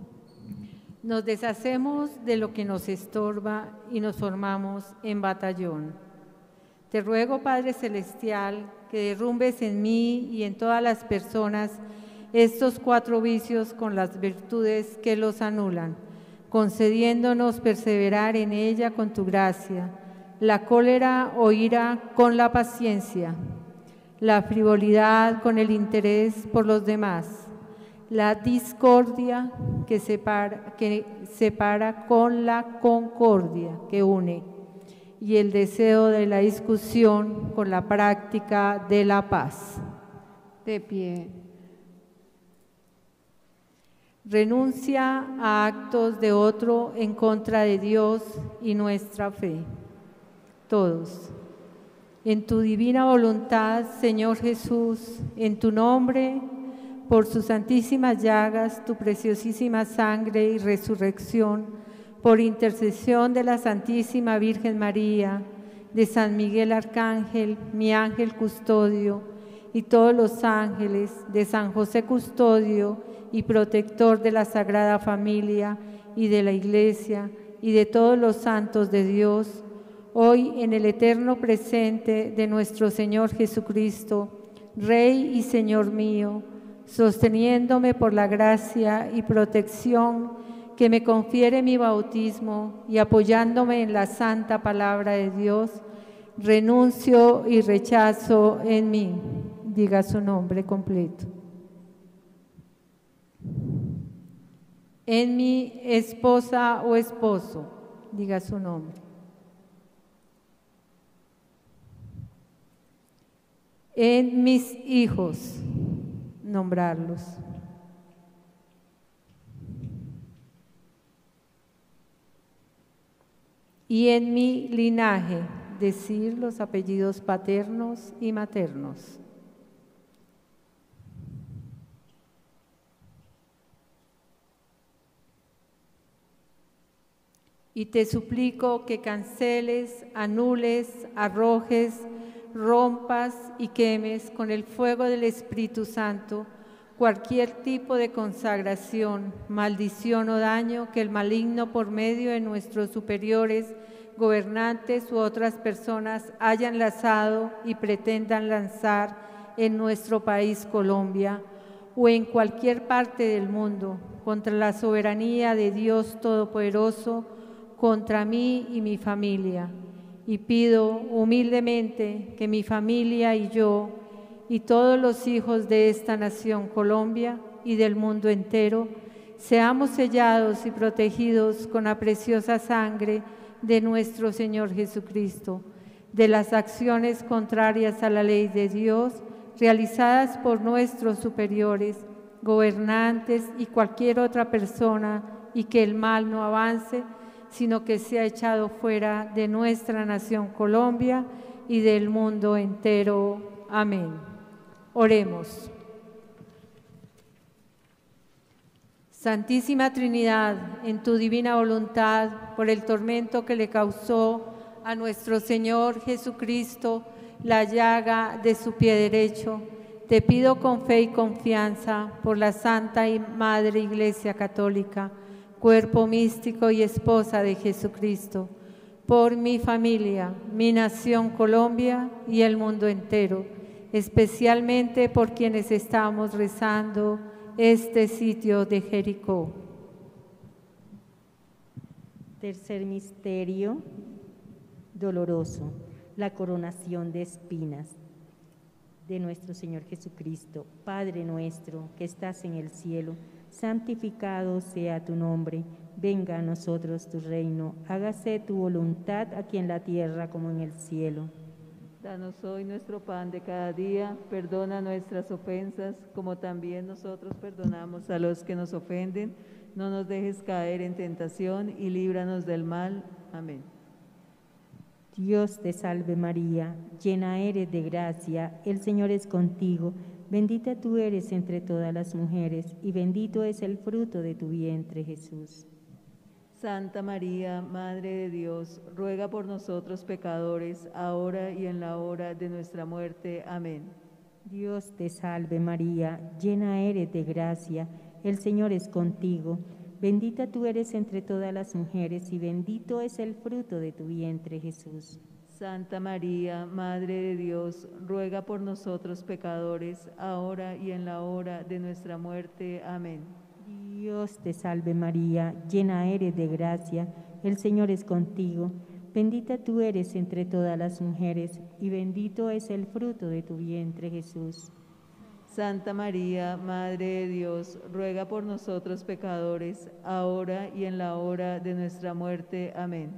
Nos deshacemos de lo que nos estorba y nos formamos en batallón. Te ruego, Padre Celestial, que derrumbes en mí y en todas las personas estos cuatro vicios con las virtudes que los anulan, concediéndonos perseverar en ella con tu gracia, la cólera o ira con la paciencia, la frivolidad con el interés por los demás, la discordia que separa, que separa con la concordia que une, y el deseo de la discusión con la práctica de la paz. De pie. Renuncia a actos de otro en contra de Dios y nuestra fe. Todos. En tu divina voluntad, Señor Jesús, en tu nombre, por sus santísimas llagas, tu preciosísima sangre y resurrección, por intercesión de la Santísima Virgen María, de San Miguel Arcángel, mi ángel custodio, y todos los ángeles, de San José Custodio y protector de la Sagrada Familia y de la Iglesia, y de todos los santos de Dios, hoy en el eterno presente de nuestro Señor Jesucristo, Rey y Señor mío, sosteniéndome por la gracia y protección que me confiere mi bautismo y apoyándome en la santa palabra de Dios, renuncio y rechazo en mí. Diga su nombre completo. En mi esposa o esposo. Diga su nombre. En mis hijos. Nombrarlos. Y en mi linaje, decir los apellidos paternos y maternos. Y te suplico que canceles, anules, arrojes, rompas y quemes con el fuego del Espíritu Santo cualquier tipo de consagración, maldición o daño que el maligno por medio de nuestros superiores, gobernantes u otras personas hayan lanzado y pretendan lanzar en nuestro país Colombia o en cualquier parte del mundo contra la soberanía de Dios Todopoderoso, contra mí y mi familia. Y pido humildemente que mi familia y yo y todos los hijos de esta nación Colombia y del mundo entero seamos sellados y protegidos con la preciosa sangre de nuestro Señor Jesucristo, de las acciones contrarias a la ley de Dios realizadas por nuestros superiores, gobernantes y cualquier otra persona, y que el mal no avance, sino que sea echado fuera de nuestra nación Colombia y del mundo entero. Amén. Oremos. Santísima Trinidad, en tu divina voluntad, por el tormento que le causó a nuestro Señor Jesucristo la llaga de su pie derecho, te pido con fe y confianza por la Santa y Madre Iglesia Católica, cuerpo místico y esposa de Jesucristo, por mi familia, mi nación Colombia y el mundo entero, especialmente por quienes estamos rezando este sitio de Jericó. Tercer misterio doloroso, la coronación de espinas de nuestro Señor Jesucristo. Padre nuestro que estás en el cielo, santificado sea tu nombre, venga a nosotros tu reino, hágase tu voluntad aquí en la tierra como en el cielo. Danos hoy nuestro pan de cada día, perdona nuestras ofensas, como también nosotros perdonamos a los que nos ofenden. No nos dejes caer en tentación y líbranos del mal. Amén. Dios te salve María, llena eres de gracia, el Señor es contigo. Bendita tú eres entre todas las mujeres, y bendito es el fruto de tu vientre, Jesús. Santa María, Madre de Dios, ruega por nosotros pecadores, ahora y en la hora de nuestra muerte. Amén. Dios te salve María, llena eres de gracia, el Señor es contigo. Bendita tú eres entre todas las mujeres, y bendito es el fruto de tu vientre, Jesús. Santa María, Madre de Dios, ruega por nosotros pecadores, ahora y en la hora de nuestra muerte. Amén. Dios te salve María, llena eres de gracia, el Señor es contigo. Bendita tú eres entre todas las mujeres, y bendito es el fruto de tu vientre, Jesús. Santa María, Madre de Dios, ruega por nosotros pecadores, ahora y en la hora de nuestra muerte. Amén.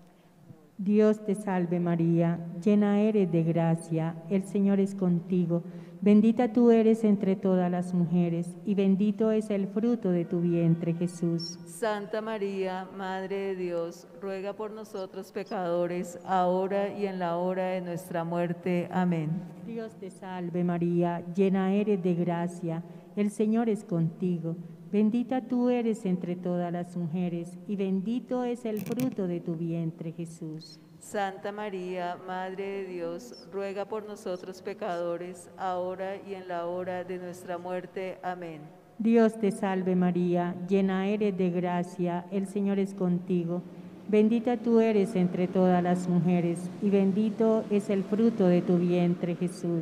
Dios te salve María, llena eres de gracia, el Señor es contigo. Bendita tú eres entre todas las mujeres, y bendito es el fruto de tu vientre, Jesús. Santa María, Madre de Dios, ruega por nosotros pecadores, ahora y en la hora de nuestra muerte. Amén. Dios te salve María, llena eres de gracia, el Señor es contigo. Bendita tú eres entre todas las mujeres, y bendito es el fruto de tu vientre, Jesús. Santa María, Madre de Dios, ruega por nosotros pecadores, ahora y en la hora de nuestra muerte. Amén. Dios te salve María, llena eres de gracia, el Señor es contigo. Bendita tú eres entre todas las mujeres, y bendito es el fruto de tu vientre, Jesús.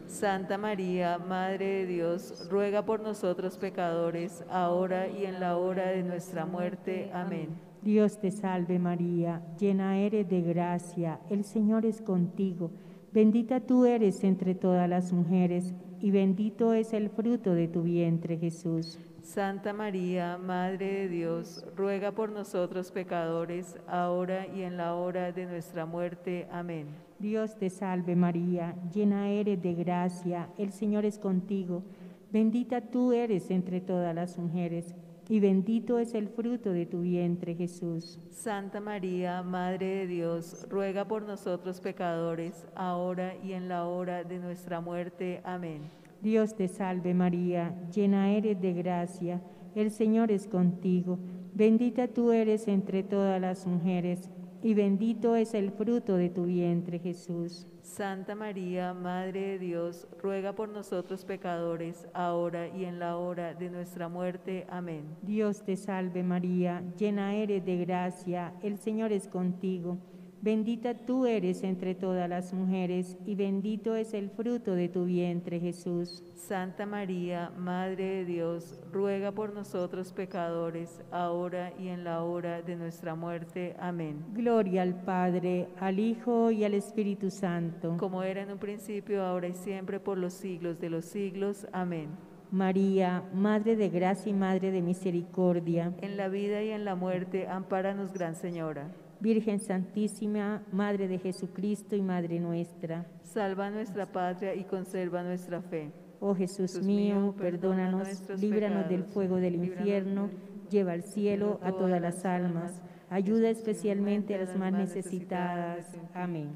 Santa María, Madre de Dios, ruega por nosotros pecadores, ahora y en la hora de nuestra muerte. Amén. Dios te salve María, llena eres de gracia, el Señor es contigo. Bendita tú eres entre todas las mujeres, y bendito es el fruto de tu vientre, Jesús. Santa María, Madre de Dios, ruega por nosotros pecadores, ahora y en la hora de nuestra muerte. Amén. Dios te salve María, llena eres de gracia, el Señor es contigo. Bendita tú eres entre todas las mujeres, y bendito es el fruto de tu vientre, Jesús. Santa María, Madre de Dios, ruega por nosotros pecadores, ahora y en la hora de nuestra muerte. Amén. Dios te salve María, llena eres de gracia, el Señor es contigo. Bendita tú eres entre todas las mujeres, y bendito es el fruto de tu vientre, Jesús. Santa María, Madre de Dios, ruega por nosotros pecadores, ahora y en la hora de nuestra muerte. Amén. Dios te salve María, llena eres de gracia, el Señor es contigo. Bendita tú eres entre todas las mujeres, y bendito es el fruto de tu vientre, Jesús. Santa María, Madre de Dios, ruega por nosotros pecadores, ahora y en la hora de nuestra muerte. Amén. Gloria al Padre, al Hijo y al Espíritu Santo. Como era en un principio, ahora y siempre, por los siglos de los siglos. Amén. María, Madre de gracia y Madre de misericordia. En la vida y en la muerte, ampáranos, Gran Señora. Virgen Santísima, Madre de Jesucristo y Madre nuestra. Salva nuestra patria y conserva nuestra fe. Oh Jesús, Jesús mío, mío, perdónanos, perdona líbranos pecados, del fuego del líbranos infierno, del- lleva al cielo a todas las almas, ayuda especialmente a las más necesitadas. Amén.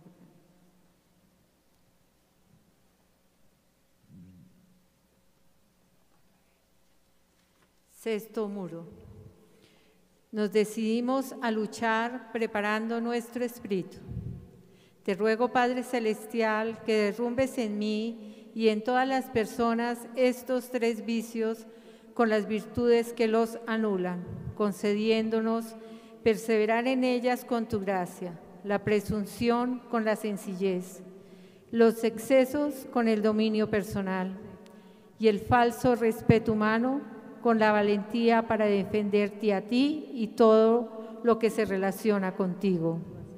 Sexto muro. Nos decidimos a luchar preparando nuestro espíritu. Te ruego, Padre Celestial, que derrumbes en mí y en todas las personas estos tres vicios con las virtudes que los anulan, concediéndonos perseverar en ellas con tu gracia, la presunción con la sencillez, los excesos con el dominio personal y el falso respeto humano con la valentía para defenderte a ti y todo lo que se relaciona contigo.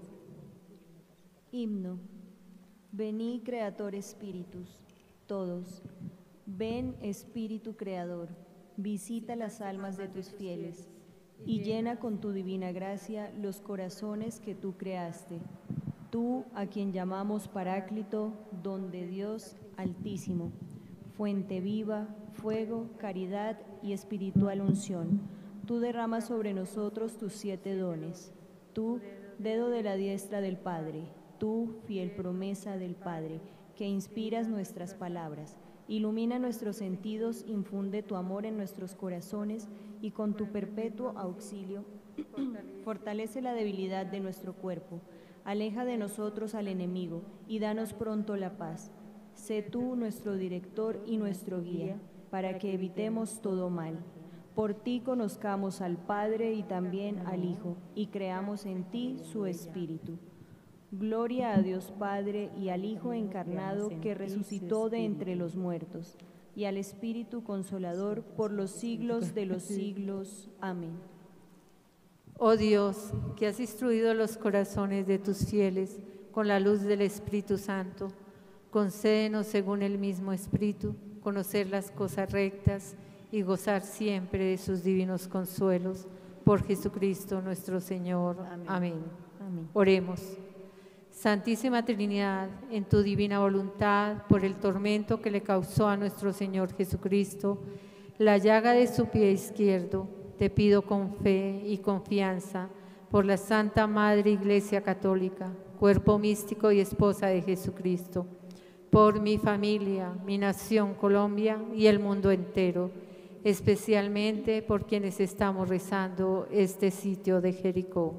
Himno. Vení, Creator Espíritus, todos. Ven, Espíritu Creador, visita las almas de tus fieles y llena con tu divina gracia los corazones que tú creaste. Tú, a quien llamamos Paráclito, don de Dios Altísimo, fuente viva, fuego, caridad y espiritual unción. Tú derramas sobre nosotros tus siete dones. Tú, dedo de la diestra del Padre. Tú, fiel promesa del Padre, que inspiras nuestras palabras. Ilumina nuestros sentidos, infunde tu amor en nuestros corazones y con tu perpetuo auxilio fortalece la debilidad de nuestro cuerpo. Aleja de nosotros al enemigo y danos pronto la paz. Sé tú nuestro director y nuestro guía, para que evitemos todo mal. Por ti conozcamos al Padre y también al Hijo, y creamos en ti su Espíritu. Gloria a Dios Padre y al Hijo encarnado que resucitó de entre los muertos, y al Espíritu Consolador por los siglos de los siglos. Amén. Oh Dios, que has instruido los corazones de tus fieles con la luz del Espíritu Santo, concédenos según el mismo Espíritu conocer las cosas rectas y gozar siempre de sus divinos consuelos. Por Jesucristo nuestro Señor. Amén. Amén. Amén. Oremos. Santísima Trinidad, en tu divina voluntad, por el tormento que le causó a nuestro Señor Jesucristo, la llaga de su pie izquierdo, te pido con fe y confianza, por la Santa Madre Iglesia Católica, cuerpo místico y esposa de Jesucristo, por mi familia, mi nación Colombia y el mundo entero, especialmente por quienes estamos rezando este sitio de Jericó.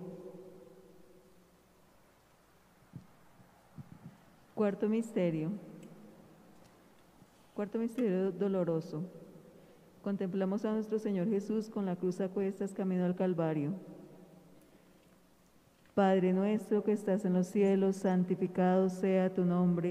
Cuarto misterio. Cuarto misterio doloroso. Contemplamos a nuestro Señor Jesús con la cruz a cuestas camino al Calvario. Padre nuestro que estás en los cielos, santificado sea tu nombre.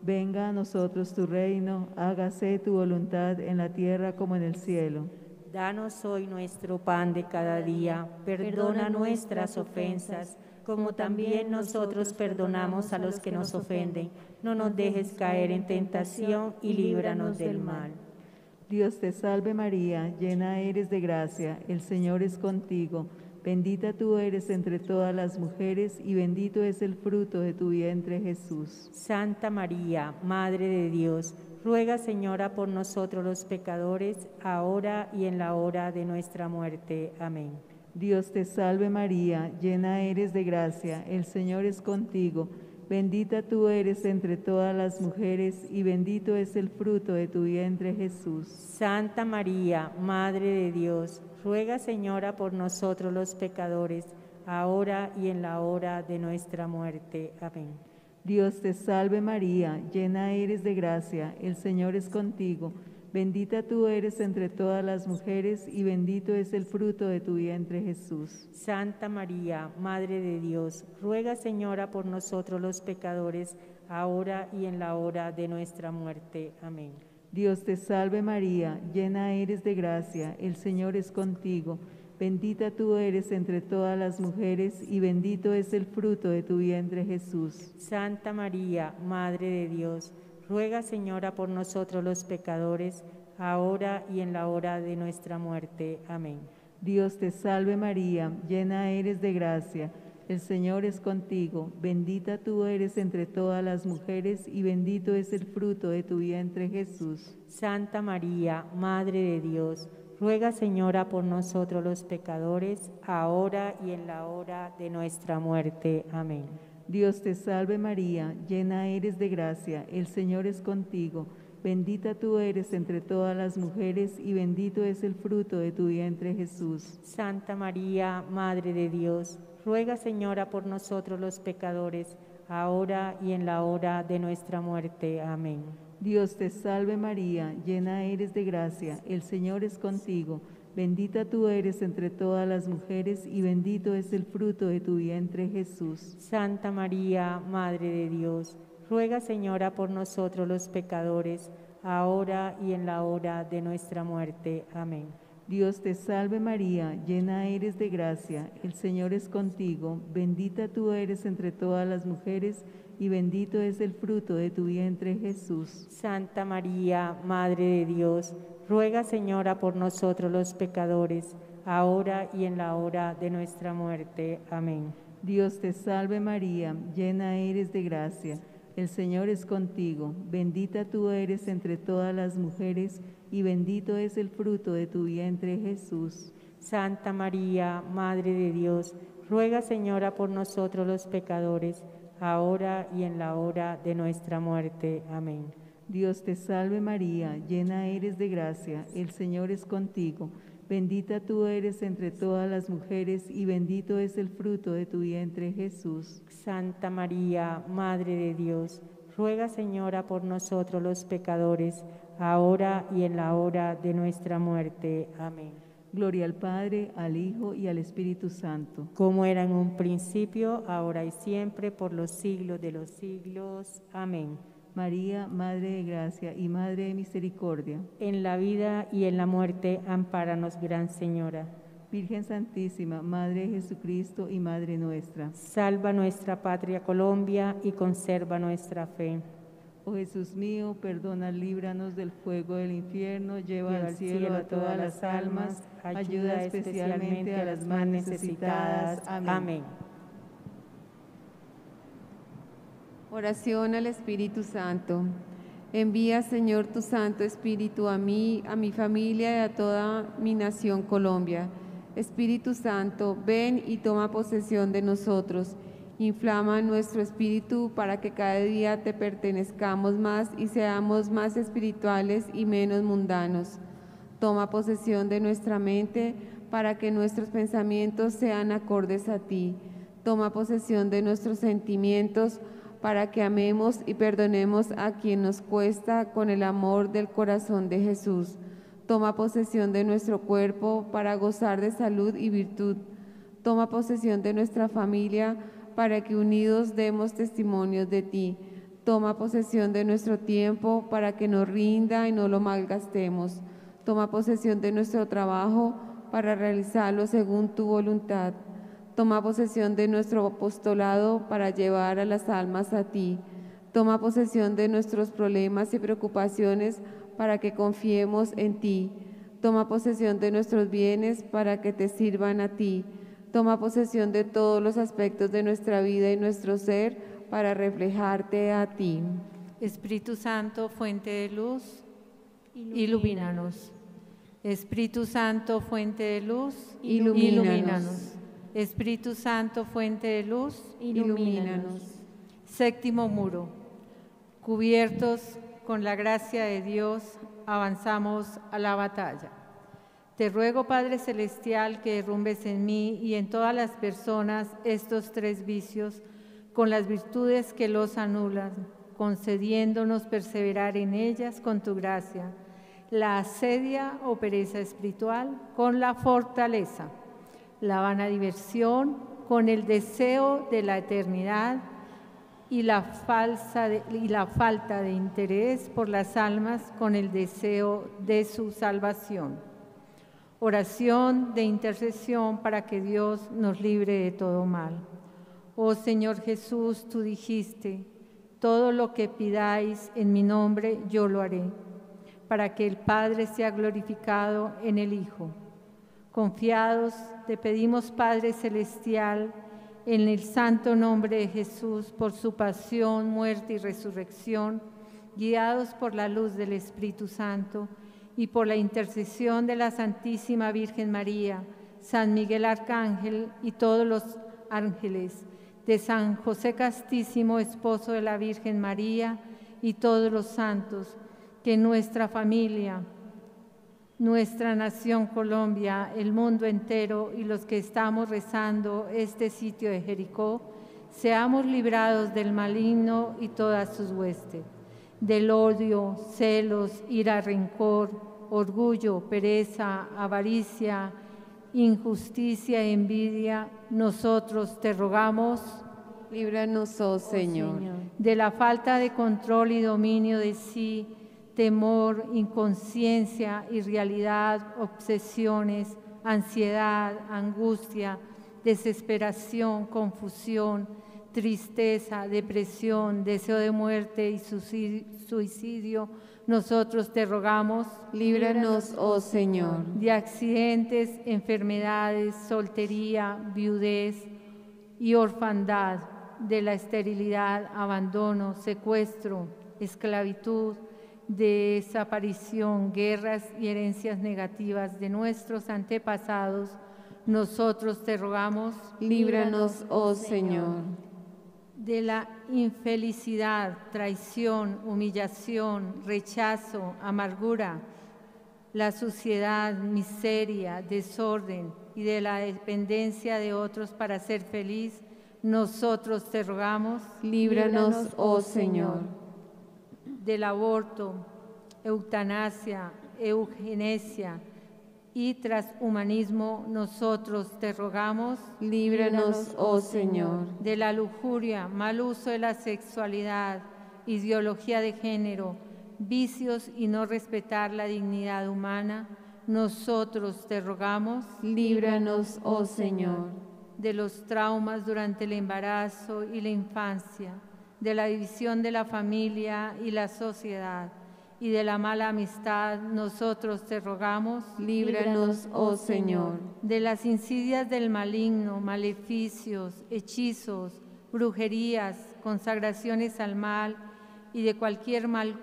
Venga a nosotros tu reino, hágase tu voluntad en la tierra como en el cielo. Danos hoy nuestro pan de cada día, perdona nuestras ofensas, como también nosotros perdonamos a los que nos ofenden. No nos dejes caer en tentación y líbranos del mal. Dios te salve María, llena eres de gracia, el Señor es contigo. Bendita tú eres entre todas las mujeres y bendito es el fruto de tu vientre Jesús. Santa María, Madre de Dios, ruega, Señora, por nosotros los pecadores, ahora y en la hora de nuestra muerte. Amén. Dios te salve María, llena eres de gracia, el Señor es contigo. Bendita tú eres entre todas las mujeres y bendito es el fruto de tu vientre Jesús. Santa María, Madre de Dios, ruega, Señora, por nosotros los pecadores, ahora y en la hora de nuestra muerte. Amén. Dios te salve María, llena eres de gracia, el Señor es contigo. Bendita tú eres entre todas las mujeres y bendito es el fruto de tu vientre Jesús. Santa María, Madre de Dios, ruega, Señora, por nosotros los pecadores, ahora y en la hora de nuestra muerte. Amén. Dios te salve María, llena eres de gracia, el Señor es contigo. Bendita tú eres entre todas las mujeres y bendito es el fruto de tu vientre Jesús. Santa María, Madre de Dios, ruega, Señora, por nosotros los pecadores, ahora y en la hora de nuestra muerte. Amén. Dios te salve María, llena eres de gracia, el Señor es contigo. Bendita tú eres entre todas las mujeres y bendito es el fruto de tu vientre Jesús. Santa María, Madre de Dios, ruega, Señora, por nosotros los pecadores, ahora y en la hora de nuestra muerte. Amén. Dios te salve María, llena eres de gracia, el Señor es contigo. Bendita tú eres entre todas las mujeres y bendito es el fruto de tu vientre Jesús. Santa María, Madre de Dios, ruega, Señora, por nosotros los pecadores, ahora y en la hora de nuestra muerte. Amén. Dios te salve María, llena eres de gracia, el Señor es contigo. Bendita tú eres entre todas las mujeres y bendito es el fruto de tu vientre Jesús. Santa María, Madre de Dios, ruega, Señora, por nosotros los pecadores, ahora y en la hora de nuestra muerte. Amén. Dios te salve María, llena eres de gracia, el Señor es contigo. Bendita tú eres entre todas las mujeres y bendito es el fruto de tu vientre Jesús. Santa María, Madre de Dios, ruega, Señora, por nosotros los pecadores, ahora y en la hora de nuestra muerte. Amén. Dios te salve María, llena eres de gracia, el Señor es contigo. Bendita tú eres entre todas las mujeres y bendito es el fruto de tu vientre Jesús. Santa María, Madre de Dios, ruega, Señora, por nosotros los pecadores, ahora y en la hora de nuestra muerte. Amén. Dios te salve María, llena eres de gracia, el Señor es contigo. Bendita tú eres entre todas las mujeres y bendito es el fruto de tu vientre Jesús. Santa María, Madre de Dios, ruega, Señora, por nosotros los pecadores, ahora y en la hora de nuestra muerte. Amén. Gloria al Padre, al Hijo y al Espíritu Santo. Como era en un principio, ahora y siempre, por los siglos de los siglos. Amén. María, Madre de Gracia y Madre de Misericordia. En la vida y en la muerte, ampáranos, Gran Señora. Virgen Santísima, Madre de Jesucristo y Madre nuestra. Salva nuestra patria Colombia y conserva nuestra fe. Oh Jesús mío, perdona, líbranos del fuego del infierno, lleva, Lleva al cielo a todas las almas, ayuda especialmente a las más necesitadas. Amén. Amén. Oración al Espíritu Santo. Envía, Señor, tu Santo Espíritu a mí, a mi familia y a toda mi nación Colombia. Espíritu Santo, ven y toma posesión de nosotros. Inflama nuestro espíritu para que cada día te pertenezcamos más y seamos más espirituales y menos mundanos. Toma posesión de nuestra mente para que nuestros pensamientos sean acordes a ti. Toma posesión de nuestros sentimientos para que amemos y perdonemos a quien nos cuesta con el amor del corazón de Jesús. Toma posesión de nuestro cuerpo para gozar de salud y virtud. Toma posesión de nuestra familia para que unidos demos testimonios de ti. Toma posesión de nuestro tiempo para que nos rinda y no lo malgastemos. Toma posesión de nuestro trabajo para realizarlo según tu voluntad. Toma posesión de nuestro apostolado para llevar a las almas a ti. Toma posesión de nuestros problemas y preocupaciones para que confiemos en ti. Toma posesión de nuestros bienes para que te sirvan a ti. Toma posesión de todos los aspectos de nuestra vida y nuestro ser para reflejarte a ti. Espíritu Santo, fuente de luz, ilumínanos. Espíritu Santo, fuente de luz, Ilumínanos. ilumínanos. Espíritu Santo, fuente de luz, Ilumínanos. Séptimo muro. Cubiertos con la gracia de Dios, avanzamos a la batalla. Te ruego, Padre Celestial, que derrumbes en mí y en todas las personas estos tres vicios, con las virtudes que los anulan, concediéndonos perseverar en ellas con tu gracia, la asedia o pereza espiritual con la fortaleza, la vana diversión con el deseo de la eternidad y la, falsa de, y la falta de interés por las almas con el deseo de su salvación. Oración de intercesión para que Dios nos libre de todo mal. Oh Señor Jesús, tú dijiste, todo lo que pidáis en mi nombre yo lo haré, para que el Padre sea glorificado en el Hijo. Confiados te pedimos, Padre Celestial, en el santo nombre de Jesús, por su pasión, muerte y resurrección, guiados por la luz del Espíritu Santo y por la intercesión de la Santísima Virgen María, San Miguel Arcángel y todos los ángeles, de San José Castísimo, esposo de la Virgen María, y todos los santos, que nuestra familia, nuestra nación Colombia, el mundo entero y los que estamos rezando este sitio de Jericó, seamos librados del maligno y todas sus huestes, del odio, celos, ira, rencor, orgullo, pereza, avaricia, injusticia e envidia. Nosotros te rogamos, líbranos, oh Señor, de la falta de control y dominio de sí, temor, inconsciencia, irrealidad, obsesiones, ansiedad, angustia, desesperación, confusión, tristeza, depresión, deseo de muerte y suicidio. Nosotros te rogamos, líbranos, oh Señor, de accidentes, enfermedades, soltería, viudez y orfandad, de la esterilidad, abandono, secuestro, esclavitud, desaparición, guerras y herencias negativas de nuestros antepasados. Nosotros te rogamos, líbranos, oh Señor, de la infelicidad, traición, humillación, rechazo, amargura, la suciedad, miseria, desorden y de la dependencia de otros para ser feliz. Nosotros te rogamos, líbranos, oh Señor, del aborto, eutanasia, eugenesia y transhumanismo. Nosotros te rogamos, líbranos, oh Señor, de la lujuria, mal uso de la sexualidad, ideología de género, vicios y no respetar la dignidad humana. Nosotros te rogamos, líbranos, oh Señor, de los traumas durante el embarazo y la infancia, de la división de la familia y la sociedad, y de la mala amistad. Nosotros te rogamos, líbranos, oh Señor, de las insidias del maligno, maleficios, hechizos, brujerías, consagraciones al mal y de cualquier mal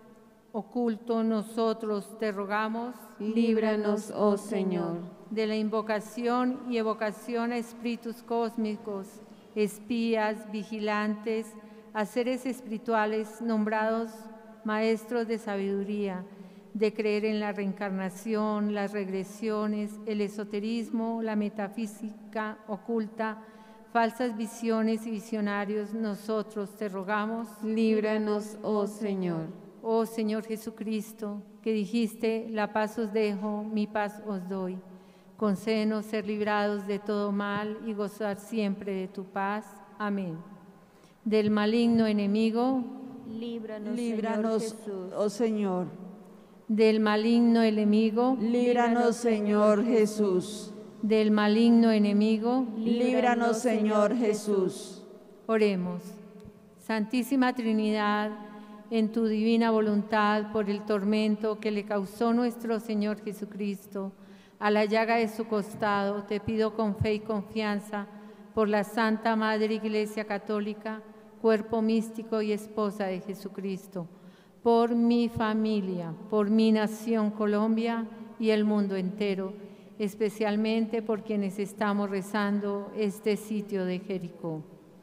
oculto. Nosotros te rogamos, líbranos, oh Señor, de la invocación y evocación a espíritus cósmicos, espías, vigilantes, a seres espirituales nombrados maestros de sabiduría, de creer en la reencarnación, las regresiones, el esoterismo, la metafísica oculta, falsas visiones y visionarios. Nosotros te rogamos, líbranos, oh Señor. Oh Señor Jesucristo, que dijiste, la paz os dejo, mi paz os doy. Concédenos ser librados de todo mal y gozar siempre de tu paz. Amén. Del maligno enemigo, Líbranos, Líbranos, Señor Jesús. oh Señor. Del maligno enemigo, Líbranos, Señor Jesús. del maligno enemigo, Líbranos, Señor Jesús. oremos. Santísima Trinidad, en tu divina voluntad, por el tormento que le causó nuestro Señor Jesucristo a la llaga de su costado, te pido con fe y confianza, por la Santa Madre Iglesia Católica, cuerpo místico y esposa de Jesucristo, por mi familia, por mi nación Colombia y el mundo entero, especialmente por quienes estamos rezando este sitio de Jericó.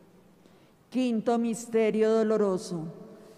Quinto misterio doloroso,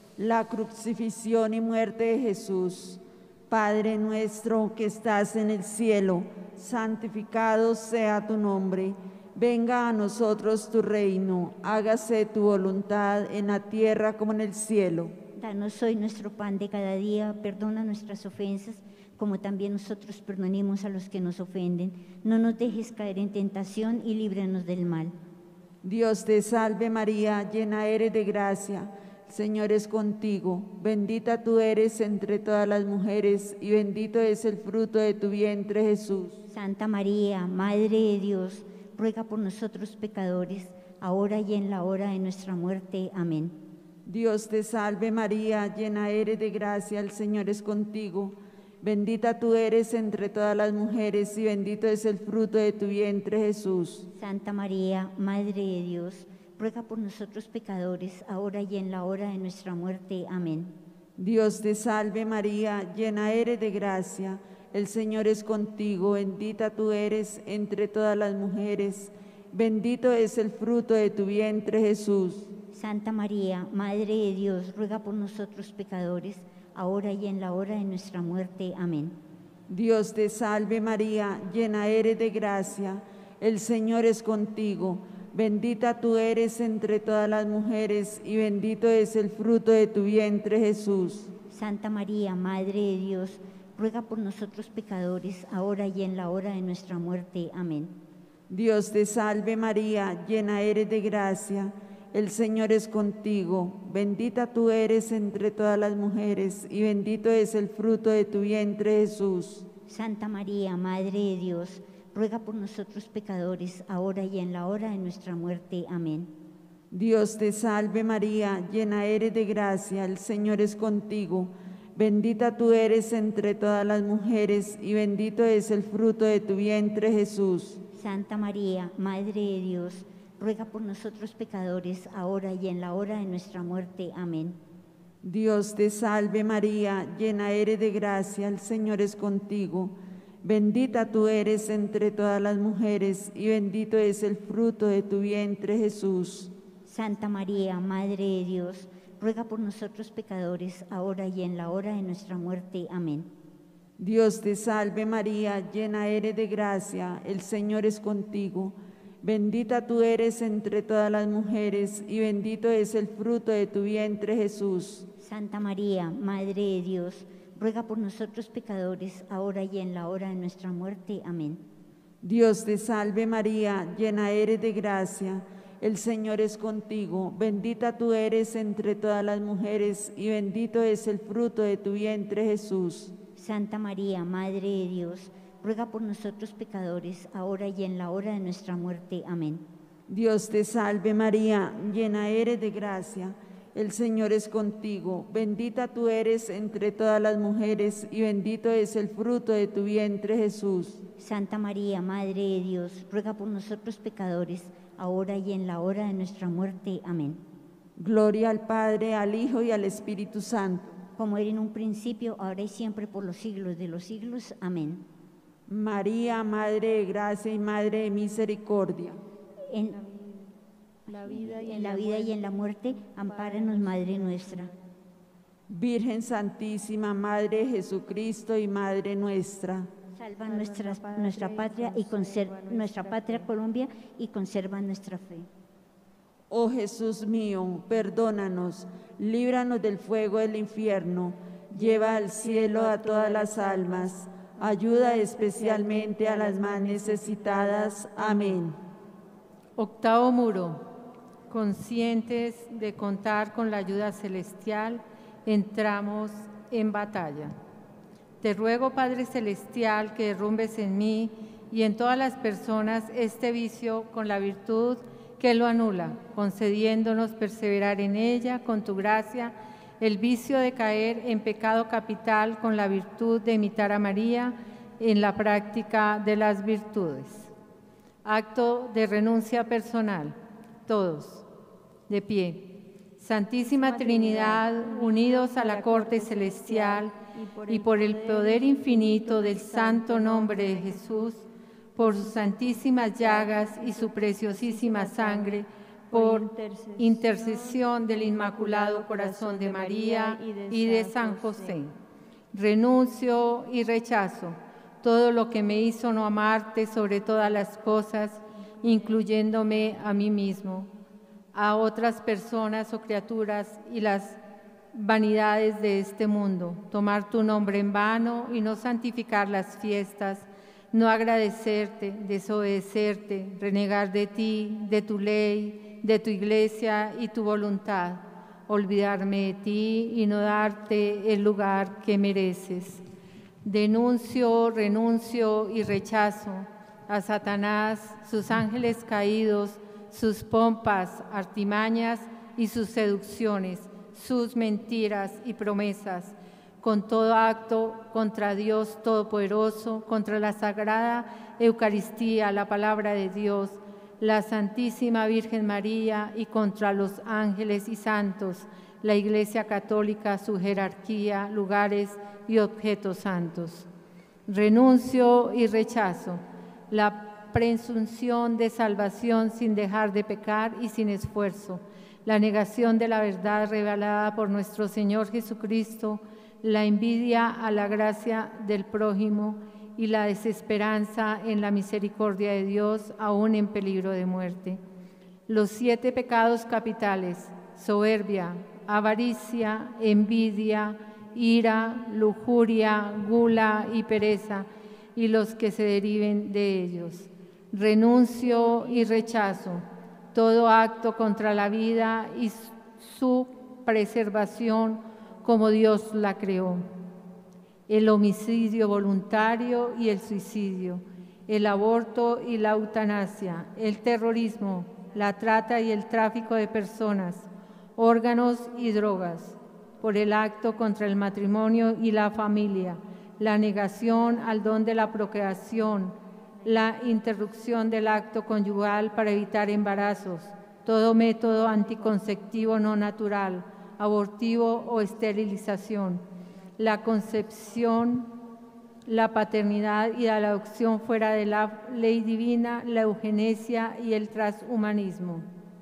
la crucifixión y muerte de Jesús. Padre nuestro que estás en el cielo, santificado sea tu nombre. Venga a nosotros tu reino, hágase tu voluntad en la tierra como en el cielo. Danos hoy nuestro pan de cada día, perdona nuestras ofensas, como también nosotros perdonemos a los que nos ofenden. No nos dejes caer en tentación y líbranos del mal. Dios te salve María, llena eres de gracia, el Señor es contigo. Bendita tú eres entre todas las mujeres y bendito es el fruto de tu vientre Jesús. Santa María, Madre de Dios, ruega por nosotros pecadores, ahora y en la hora de nuestra muerte. Amén. Dios te salve María, llena eres de gracia, el Señor es contigo. Bendita tú eres entre todas las mujeres y bendito es el fruto de tu vientre Jesús. Santa María, Madre de Dios, ruega por nosotros pecadores, ahora y en la hora de nuestra muerte. Amén. Dios te salve María, llena eres de gracia, el Señor es contigo, bendita tú eres entre todas las mujeres, bendito es el fruto de tu vientre Jesús. Santa María, Madre de Dios, ruega por nosotros pecadores, ahora y en la hora de nuestra muerte. Amén. Dios te salve María, llena eres de gracia, el Señor es contigo, bendita tú eres entre todas las mujeres y bendito es el fruto de tu vientre Jesús. Santa María, Madre de Dios, ruega por nosotros pecadores, ahora y en la hora de nuestra muerte. Amén. Dios te salve María, llena eres de gracia, el Señor es contigo, bendita tú eres entre todas las mujeres y bendito es el fruto de tu vientre Jesús. Santa María, Madre de Dios, ruega por nosotros pecadores, ahora y en la hora de nuestra muerte. Amén. Dios te salve María, llena eres de gracia, el Señor es contigo, bendita tú eres entre todas las mujeres y bendito es el fruto de tu vientre Jesús. Santa María, Madre de Dios, ruega por nosotros pecadores, ahora y en la hora de nuestra muerte. Amén. Dios te salve María, llena eres de gracia, el Señor es contigo, bendita tú eres entre todas las mujeres y bendito es el fruto de tu vientre Jesús. Santa María, Madre de Dios, ruega por nosotros pecadores, ahora y en la hora de nuestra muerte. Amén. Dios te salve María, llena eres de gracia, el Señor es contigo, bendita tú eres entre todas las mujeres y bendito es el fruto de tu vientre Jesús. Santa María, Madre de Dios, ruega por nosotros pecadores, ahora y en la hora de nuestra muerte. Amén. Dios te salve María, llena eres de gracia, el Señor es contigo, bendita tú eres entre todas las mujeres y bendito es el fruto de tu vientre Jesús. Santa María, Madre de Dios, ruega por nosotros pecadores, ahora y en la hora de nuestra muerte. Amén. Dios te salve María, llena eres de gracia, el Señor es contigo, bendita tú eres entre todas las mujeres y bendito es el fruto de tu vientre Jesús. Santa María, Madre de Dios, ruega por nosotros pecadores, ahora y en la hora de nuestra muerte. Amén. Gloria al Padre, al Hijo y al Espíritu Santo. Como era en un principio, ahora y siempre, por los siglos de los siglos. Amén. María, Madre de gracia y Madre de misericordia. En la vida y en la, vida y en la muerte, ampáranos, Madre nuestra. Virgen Santísima, Madre de Jesucristo y Madre nuestra. Salva nuestra, nuestra patria y conserva nuestra patria Colombia y conserva nuestra fe. Oh Jesús mío, perdónanos, líbranos del fuego del infierno, lleva al cielo a todas las almas, ayuda especialmente a las más necesitadas. Amén. Octavo muro. conscientes de contar con la ayuda celestial, entramos en batalla. Te ruego, Padre Celestial, que derrumbes en mí y en todas las personas este vicio con la virtud que lo anula, concediéndonos perseverar en ella con tu gracia, el vicio de caer en pecado capital con la virtud de imitar a María en la práctica de las virtudes. Acto de renuncia personal. Todos, de pie. Santísima Trinidad, unidos a la corte celestial y por el poder infinito del santo nombre de Jesús, por sus santísimas llagas y su preciosísima sangre, por intercesión del Inmaculado Corazón de María y de San José. Renuncio y rechazo todo lo que me hizo no amarte sobre todas las cosas, incluyéndome a mí mismo, a otras personas o criaturas y las vanidades de este mundo, tomar tu nombre en vano y no santificar las fiestas, no agradecerte, desobedecerte, renegar de ti, de tu ley, de tu iglesia y tu voluntad, olvidarme de ti y no darte el lugar que mereces. Denuncio, renuncio y rechazo a Satanás, sus ángeles caídos, sus pompas, artimañas y sus seducciones, sus mentiras y promesas, con todo acto contra Dios Todopoderoso, contra la Sagrada Eucaristía, la Palabra de Dios, la Santísima Virgen María y contra los ángeles y santos, la Iglesia Católica, su jerarquía, lugares y objetos santos. Renuncio y rechazo la presunción de salvación sin dejar de pecar y sin esfuerzo, la negación de la verdad revelada por nuestro Señor Jesucristo, la envidia a la gracia del prójimo y la desesperanza en la misericordia de Dios, aún en peligro de muerte. Los siete pecados capitales: soberbia, avaricia, envidia, ira, lujuria, gula y pereza, y los que se deriven de ellos. Renuncio y rechazo todo acto contra la vida y su preservación como Dios la creó. El homicidio voluntario y el suicidio, el aborto y la eutanasia, el terrorismo, la trata y el tráfico de personas, órganos y drogas, por el acto contra el matrimonio y la familia, la negación al don de la procreación, la interrupción del acto conyugal para evitar embarazos, todo método anticonceptivo no natural, abortivo o esterilización, la concepción, la paternidad y la adopción fuera de la ley divina, la eugenesia y el transhumanismo.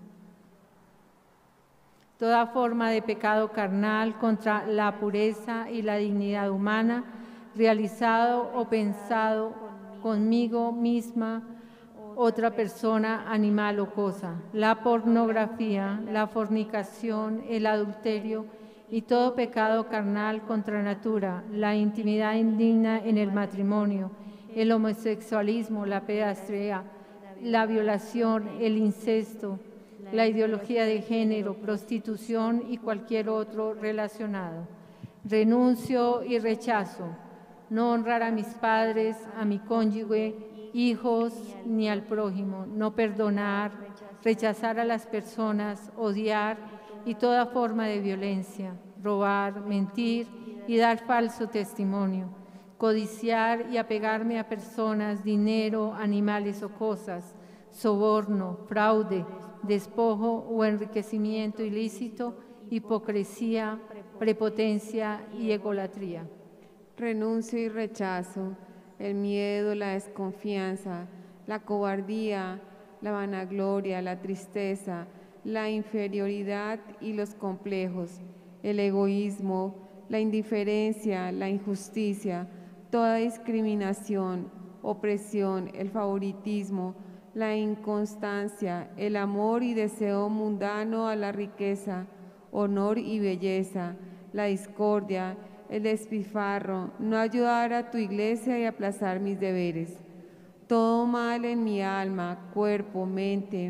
Toda forma de pecado carnal contra la pureza y la dignidad humana, realizado o pensado conmigo misma, otra persona, animal o cosa, la pornografía, la fornicación, el adulterio y todo pecado carnal contra natura, la intimidad indigna en el matrimonio, el homosexualismo, la pedastría, la violación, el incesto, la ideología de género, prostitución y cualquier otro relacionado. Renuncio y rechazo no honrar a mis padres, a mi cónyuge, hijos, ni al prójimo, no perdonar, rechazar a las personas, odiar y toda forma de violencia, robar, mentir y dar falso testimonio, codiciar y apegarme a personas, dinero, animales o cosas, soborno, fraude, despojo o enriquecimiento ilícito, hipocresía, prepotencia y egolatría. Renuncio y rechazo el miedo, la desconfianza, la cobardía, la vanagloria, la tristeza, la inferioridad y los complejos, el egoísmo, la indiferencia, la injusticia, toda discriminación, opresión, el favoritismo, la inconstancia, el amor y deseo mundano a la riqueza, honor y belleza, la discordia, el despilfarro, no ayudar a tu iglesia y aplazar mis deberes. Todo mal en mi alma, cuerpo, mente,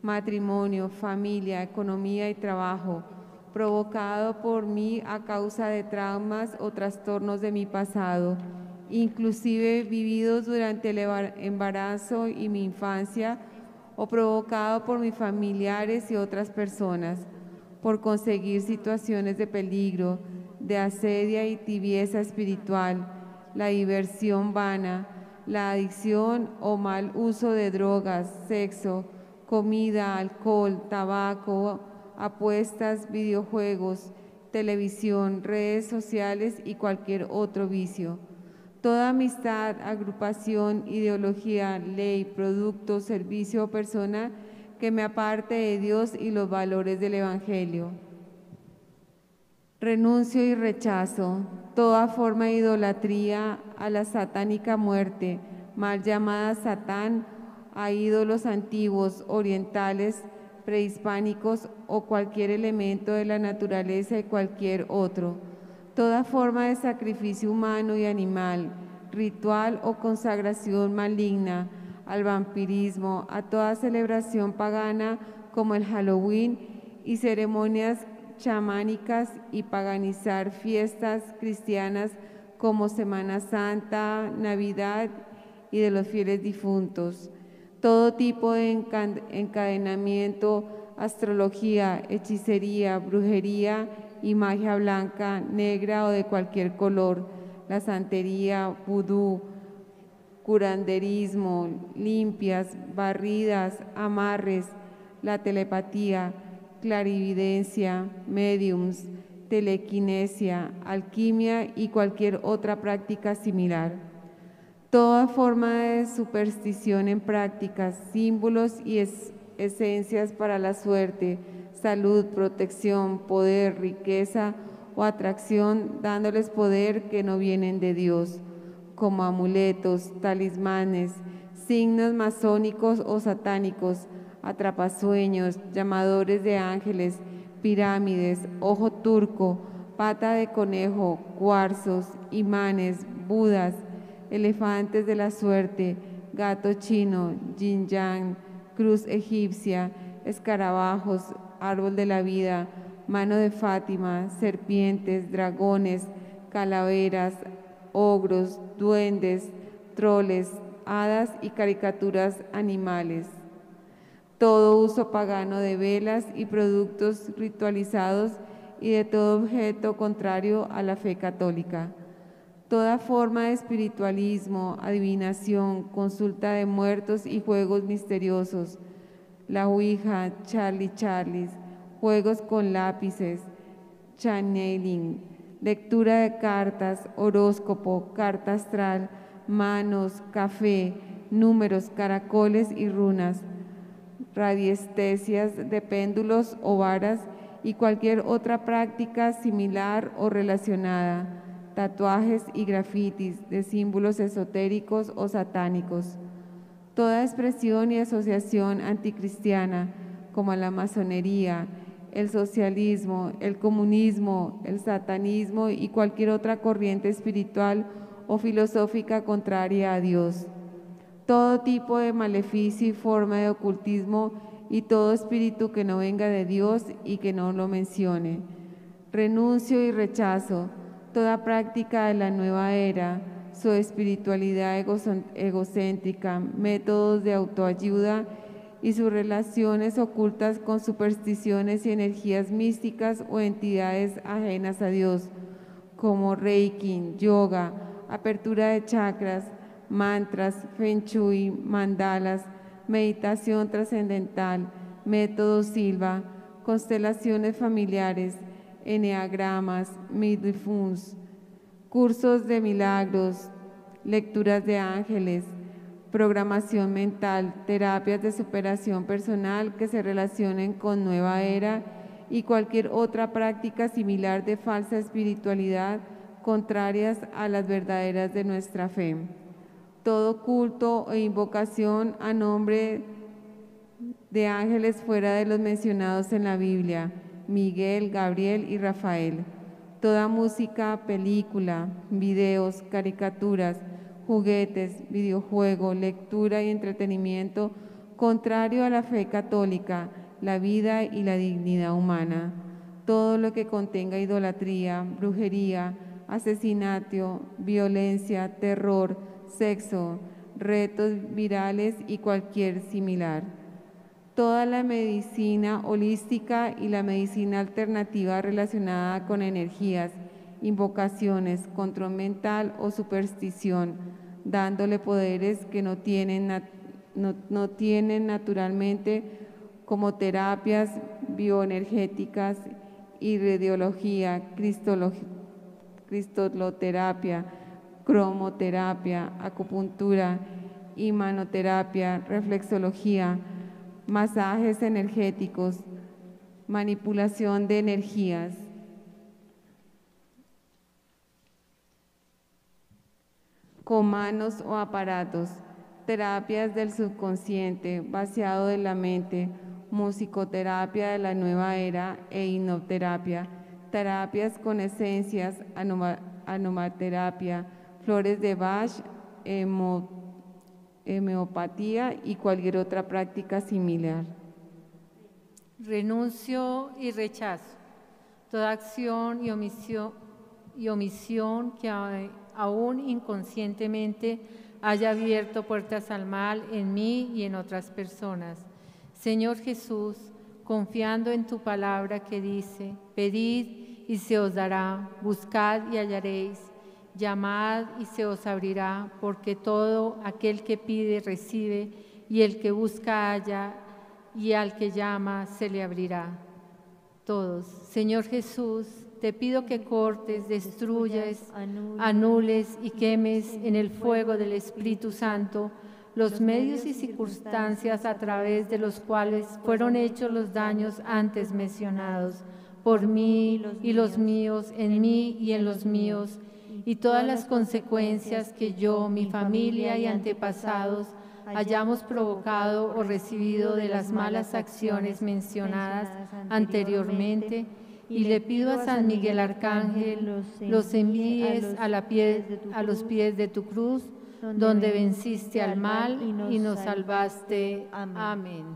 matrimonio, familia, economía y trabajo, provocado por mí a causa de traumas o trastornos de mi pasado, inclusive vividos durante el embarazo y mi infancia, o provocado por mis familiares y otras personas, por conseguir situaciones de peligro, de asedia y tibieza espiritual, la diversión vana, la adicción o mal uso de drogas, sexo, comida, alcohol, tabaco, apuestas, videojuegos, televisión, redes sociales y cualquier otro vicio. Toda amistad, agrupación, ideología, ley, producto, servicio o persona que me aparte de Dios y los valores del Evangelio. Renuncio y rechazo toda forma de idolatría a la satánica muerte, mal llamada Satán, a ídolos antiguos, orientales, prehispánicos o cualquier elemento de la naturaleza y cualquier otro. Toda forma de sacrificio humano y animal, ritual o consagración maligna, al vampirismo, a toda celebración pagana como el Halloween y ceremonias chamánicas y paganizar fiestas cristianas como Semana Santa, Navidad y de los fieles difuntos. Todo tipo de encadenamiento, astrología, hechicería, brujería y magia blanca, negra o de cualquier color, la santería, vudú, curanderismo, limpias, barridas, amarres, la telepatía, clarividencia, mediums, telequinesia, alquimia y cualquier otra práctica similar. Toda forma de superstición en prácticas, símbolos y es, esencias para la suerte, salud, protección, poder, riqueza o atracción, dándoles poder que no vienen de Dios, como amuletos, talismanes, signos masónicos o satánicos, atrapasueños, llamadores de ángeles, pirámides, ojo turco, pata de conejo, cuarzos, imanes, budas, elefantes de la suerte, gato chino, yin yang, cruz egipcia, escarabajos, árbol de la vida, mano de Fátima, serpientes, dragones, calaveras, ogros, duendes, troles, hadas y caricaturas animales. Todo uso pagano de velas y productos ritualizados y de todo objeto contrario a la fe católica. Toda forma de espiritualismo, adivinación, consulta de muertos y juegos misteriosos, la ouija, Charlie Charlies, juegos con lápices, channeling, lectura de cartas, horóscopo, carta astral, manos, café, números, caracoles y runas, radiestesias de péndulos o varas y cualquier otra práctica similar o relacionada, tatuajes y grafitis de símbolos esotéricos o satánicos. Toda expresión y asociación anticristiana, como la masonería, el socialismo, el comunismo, el satanismo y cualquier otra corriente espiritual o filosófica contraria a Dios. Todo tipo de maleficio y forma de ocultismo y todo espíritu que no venga de Dios y que no lo mencione. Renuncio y rechazo toda práctica de la nueva era, su espiritualidad egocéntrica, métodos de autoayuda y sus relaciones ocultas con supersticiones y energías místicas o entidades ajenas a Dios, como Reiki, yoga, apertura de chakras, mantras, feng shui, mandalas, meditación trascendental, método Silva, constelaciones familiares, eneagramas, midwifery, cursos de milagros, lecturas de ángeles, programación mental, terapias de superación personal que se relacionen con nueva era y cualquier otra práctica similar de falsa espiritualidad contrarias a las verdaderas de nuestra fe. Todo culto e invocación a nombre de ángeles fuera de los mencionados en la Biblia, Miguel, Gabriel y Rafael. Toda música, película, videos, caricaturas, juguetes, videojuego, lectura y entretenimiento contrario a la fe católica, la vida y la dignidad humana. Todo lo que contenga idolatría, brujería, asesinato, violencia, terror, sexo, retos virales y cualquier similar. Toda la medicina holística y la medicina alternativa relacionada con energías, invocaciones, control mental o superstición, dándole poderes que no tienen, no, no tienen naturalmente, como terapias bioenergéticas, irradiología, cristaloterapia, cromoterapia, acupuntura, imanoterapia, reflexología, masajes energéticos, manipulación de energías. Con manos o aparatos, terapias del subconsciente, vaciado de la mente, musicoterapia de la nueva era e hipnoterapia, terapias con esencias, aromaterapia, flores de Bach, hemo, homeopatía y cualquier otra práctica similar. Renuncio y rechazo toda acción y omisión, y omisión que aún inconscientemente haya abierto puertas al mal en mí y en otras personas. Señor Jesús, confiando en tu palabra que dice, pedid y se os dará, buscad y hallaréis, llamad y se os abrirá, porque todo aquel que pide recibe, y el que busca halla, y al que llama se le abrirá. Todos, Señor Jesús, te pido que cortes, destruyas, anules y quemes en el fuego del Espíritu Santo los medios y circunstancias a través de los cuales fueron hechos los daños antes mencionados, por mí y los míos, en mí y en los míos, y todas las consecuencias que yo, mi familia y antepasados hayamos provocado o recibido de las malas acciones mencionadas anteriormente, y le pido a San Miguel Arcángel los envíes a, la pie, a los pies de tu cruz, donde venciste al mal y nos salvaste. Amén.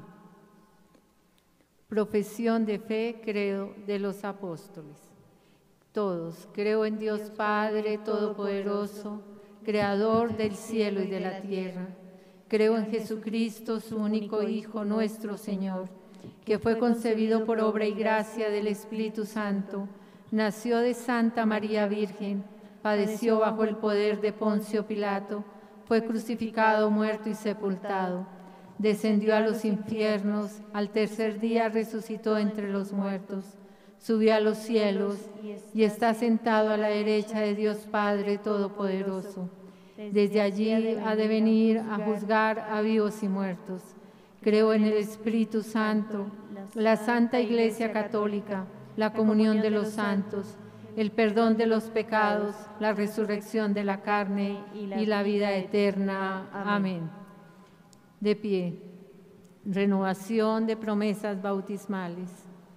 Profesión de fe, creo, de los apóstoles. Todos, creo en Dios Padre Todopoderoso, Creador del cielo y de la tierra. Creo en Jesucristo, su único Hijo, nuestro Señor, que fue concebido por obra y gracia del Espíritu Santo, nació de Santa María Virgen, padeció bajo el poder de Poncio Pilato, fue crucificado, muerto y sepultado, descendió a los infiernos, al tercer día resucitó entre los muertos, subió a los cielos y está sentado a la derecha de Dios Padre Todopoderoso. Desde allí ha de venir a juzgar a vivos y muertos. Creo en el Espíritu Santo, la Santa Iglesia Católica, la comunión de los santos, el perdón de los pecados, la resurrección de la carne y la vida eterna. Amén. De pie. Renovación de promesas bautismales.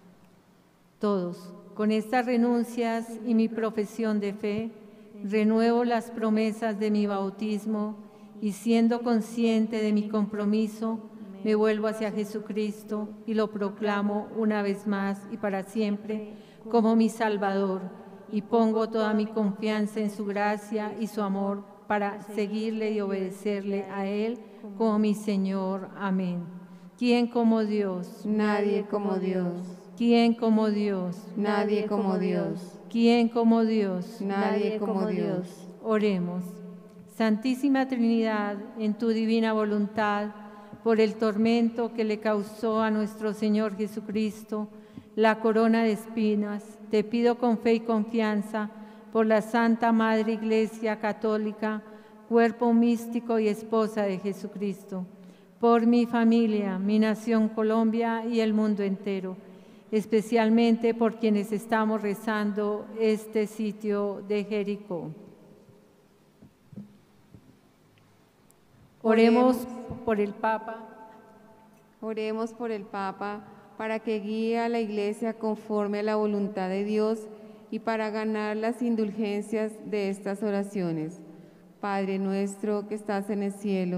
Todos, con estas renuncias y mi profesión de fe, renuevo las promesas de mi bautismo y, siendo consciente de mi compromiso, me vuelvo hacia Jesucristo y lo proclamo una vez más y para siempre como mi Salvador, y pongo toda mi confianza en su gracia y su amor para seguirle y obedecerle a Él como mi Señor. Amén. ¿Quién como Dios? Nadie como Dios. ¿Quién como Dios? Nadie como Dios. ¿Quién como Dios? Nadie como Dios. Oremos. Santísima Trinidad, en tu divina voluntad, por el tormento que le causó a nuestro Señor Jesucristo la corona de espinas, te pido con fe y confianza por la Santa Madre Iglesia Católica, cuerpo místico y esposa de Jesucristo, por mi familia, mi nación Colombia y el mundo entero, especialmente por quienes estamos rezando este sitio de Jericó. Oremos por el Papa. Oremos por el Papa para que guíe a la Iglesia conforme a la voluntad de Dios y para ganar las indulgencias de estas oraciones. Padre nuestro que estás en el cielo,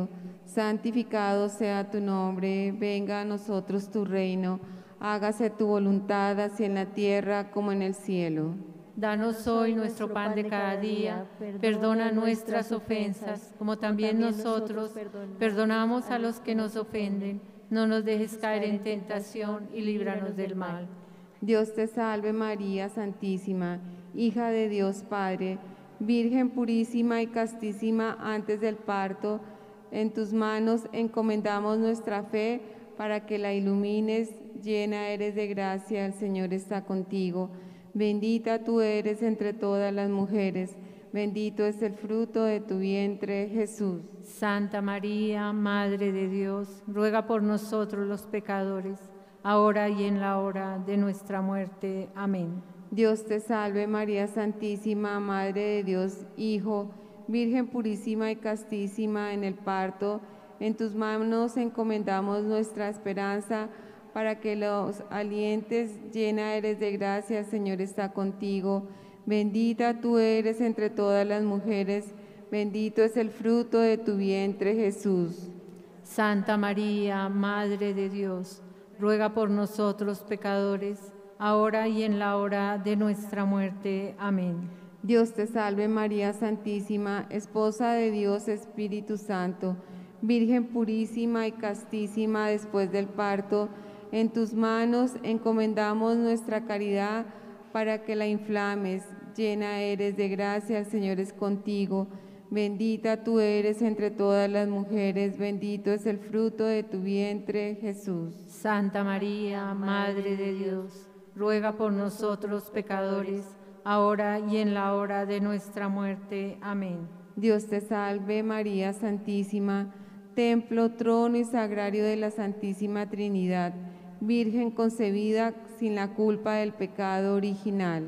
santificado sea tu nombre, venga a nosotros tu reino, hágase tu voluntad así en la tierra como en el cielo. Danos hoy nuestro pan de cada día, perdona nuestras ofensas, como también nosotros perdonamos a los que nos ofenden. No nos dejes caer en tentación y líbranos del mal. Dios te salve María Santísima, hija de Dios Padre, Virgen purísima y castísima antes del parto. En tus manos encomendamos nuestra fe para que la ilumines. Llena eres de gracia, el Señor está contigo. Bendita tú eres entre todas las mujeres, bendito es el fruto de tu vientre, Jesús. Santa María, Madre de Dios, ruega por nosotros los pecadores, ahora y en la hora de nuestra muerte. Amén. Dios te salve María Santísima, Madre de Dios, Hijo, Virgen purísima y castísima en el parto. En tus manos encomendamos nuestra esperanza, para que los alientes. Llena eres de gracia, el Señor está contigo. Bendita tú eres entre todas las mujeres, bendito es el fruto de tu vientre, Jesús. Santa María, Madre de Dios, ruega por nosotros pecadores, ahora y en la hora de nuestra muerte. Amén. Dios te salve María Santísima, Esposa de Dios Espíritu Santo, Virgen purísima y castísima después del parto. En tus manos encomendamos nuestra caridad para que la inflames. Llena eres de gracia, el Señor es contigo. Bendita tú eres entre todas las mujeres, bendito es el fruto de tu vientre, Jesús. Santa María, Madre de Dios, ruega por nosotros pecadores, ahora y en la hora de nuestra muerte. Amén. Dios te salve María Santísima, templo, trono y sagrario de la Santísima Trinidad, Virgen concebida sin la culpa del pecado original.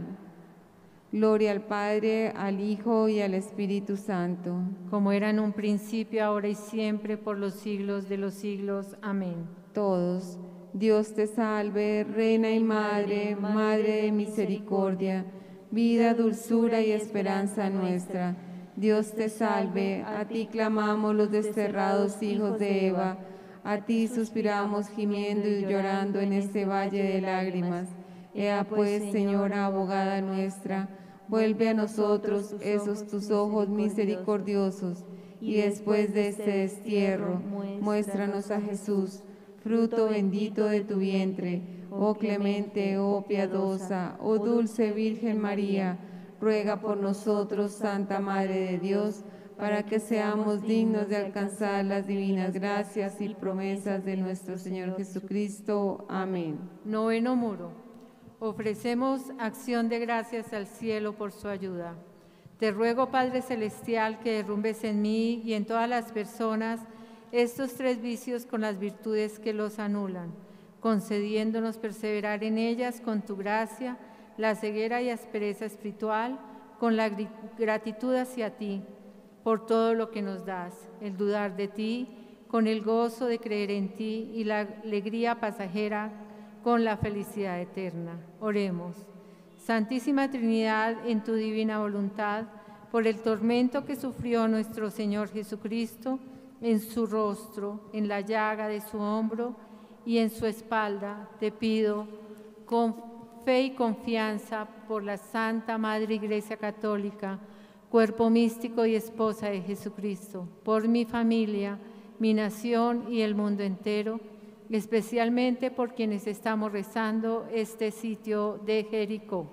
Gloria al Padre, al Hijo y al Espíritu Santo. Como era en un principio, ahora y siempre, por los siglos de los siglos. Amén. Todos. Dios te salve, Reina y Madre, Madre de misericordia, vida, dulzura y esperanza nuestra. Dios te salve, a ti clamamos los desterrados hijos de Eva, a ti suspiramos gimiendo y llorando en este valle de lágrimas. Ea pues, Señora abogada nuestra, vuelve a nosotros esos tus ojos misericordiosos, y después de este destierro, muéstranos a Jesús, fruto bendito de tu vientre. Oh clemente, oh piadosa, oh dulce Virgen María, ruega por nosotros, Santa Madre de Dios, para que seamos dignos de alcanzar las divinas gracias y promesas de nuestro Señor Jesucristo. Amén. Noveno muro. Ofrecemos acción de gracias al cielo por su ayuda. Te ruego, Padre Celestial, que derrumbes en mí y en todas las personas estos tres vicios con las virtudes que los anulan, concediéndonos perseverar en ellas con tu gracia, la ceguera y aspereza espiritual, con la gratitud hacia ti, por todo lo que nos das, el dudar de ti, con el gozo de creer en ti y la alegría pasajera, con la felicidad eterna. Oremos. Santísima Trinidad, en tu divina voluntad, por el tormento que sufrió nuestro Señor Jesucristo, en su rostro, en la llaga de su hombro y en su espalda, te pido, con fe y confianza, por la Santa Madre Iglesia Católica, cuerpo místico y esposa de Jesucristo, por mi familia, mi nación y el mundo entero, especialmente por quienes estamos rezando este sitio de Jericó.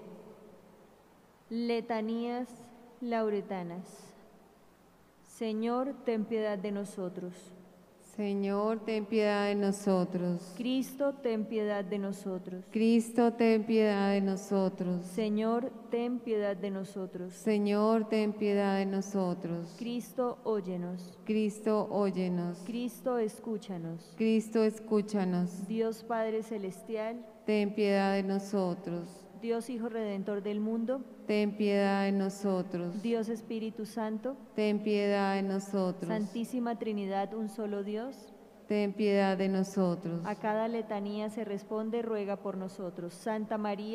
Letanías lauretanas. Señor, ten piedad de nosotros. Señor, ten piedad de nosotros. Cristo, ten piedad de nosotros. Cristo, ten piedad de nosotros. Señor, ten piedad de nosotros. Señor, ten piedad de nosotros. Cristo, óyenos. Cristo, óyenos. Cristo, escúchanos. Cristo, escúchanos. Dios Padre Celestial, ten piedad de nosotros. Dios Hijo Redentor del mundo, ten piedad de nosotros. Dios Espíritu Santo, ten piedad de nosotros. Santísima Trinidad, un solo Dios, ten piedad de nosotros. a cada letanía se responde, ruega por nosotros. Santa María,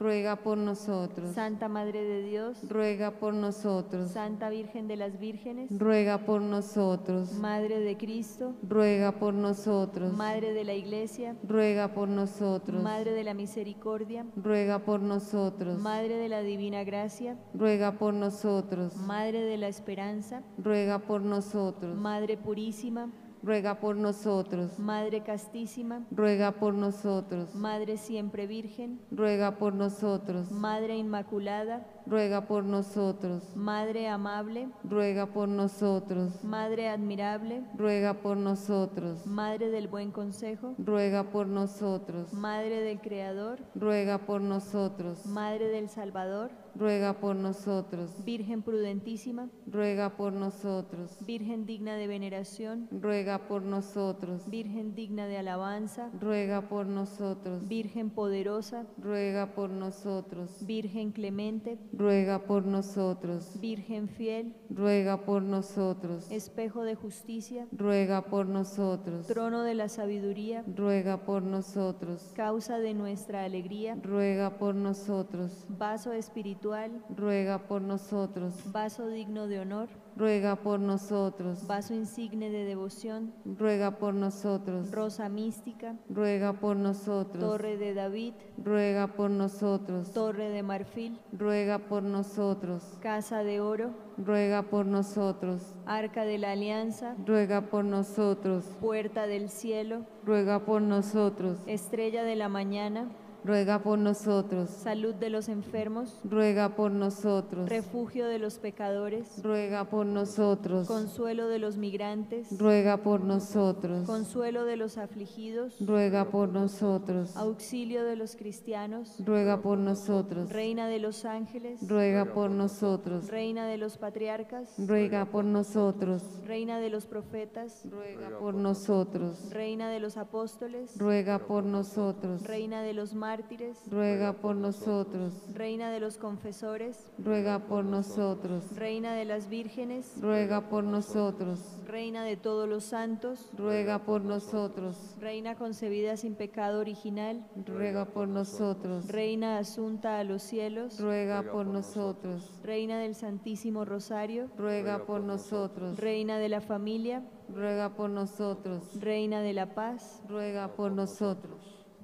ruega por nosotros. Santa Madre de Dios, ruega por nosotros. Santa Virgen de las Vírgenes, ruega por nosotros. Madre de Cristo, ruega por nosotros. Madre de la Iglesia, ruega por nosotros. Madre de la Misericordia, ruega por nosotros. Madre de la Divina Gracia, ruega por nosotros. Madre de la Esperanza, ruega por nosotros. Madre Purísima, ruega por nosotros. Madre Castísima, ruega por nosotros. Madre Siempre Virgen, ruega por nosotros. Madre Inmaculada, ruega por nosotros. Madre Amable, ruega por nosotros. Madre Admirable, ruega por nosotros. Madre del Buen Consejo, ruega por nosotros. Madre del Creador, ruega por nosotros. Madre del Salvador, ruega por nosotros. Virgen prudentísima, ruega por nosotros. Virgen digna de veneración, ruega por nosotros. Virgen digna de alabanza, ruega por nosotros. Virgen poderosa, ruega por nosotros. Virgen clemente, ruega por nosotros. Virgen fiel, ruega por nosotros. espejo de justicia, ruega por nosotros. trono de la sabiduría, ruega por nosotros. causa de nuestra alegría, ruega por nosotros. vaso espiritual, ruega por nosotros. vaso digno de honor, ruega por nosotros. vaso insigne de devoción, ruega por nosotros. rosa mística, ruega por nosotros. torre de David, ruega por nosotros. torre de marfil, ruega por nosotros. casa de oro, ruega por nosotros. arca de la alianza, ruega por nosotros. puerta del cielo, ruega por nosotros. estrella de la mañana, ruega por nosotros. salud de los enfermos, ruega por nosotros. refugio de los pecadores, ruega por nosotros. consuelo de los migrantes, ruega por nosotros. consuelo de los afligidos, ruega por nosotros. auxilio de los cristianos, ruega por nosotros. reina de los ángeles, ruega por nosotros. reina de los patriarcas, ruega por nosotros. reina de los profetas, ruega por nosotros. reina de los apóstoles, ruega por nosotros. reina de los mártires, ruega por nosotros. reina de los confesores, ruega por nosotros. reina de las vírgenes, ruega por nosotros. reina de todos los santos, ruega por nosotros. reina concebida sin pecado original, ruega por nosotros. reina asunta a los cielos, ruega por nosotros. reina del Santísimo Rosario, ruega por nosotros. reina de la familia, ruega por nosotros. reina de la paz, ruega por nosotros.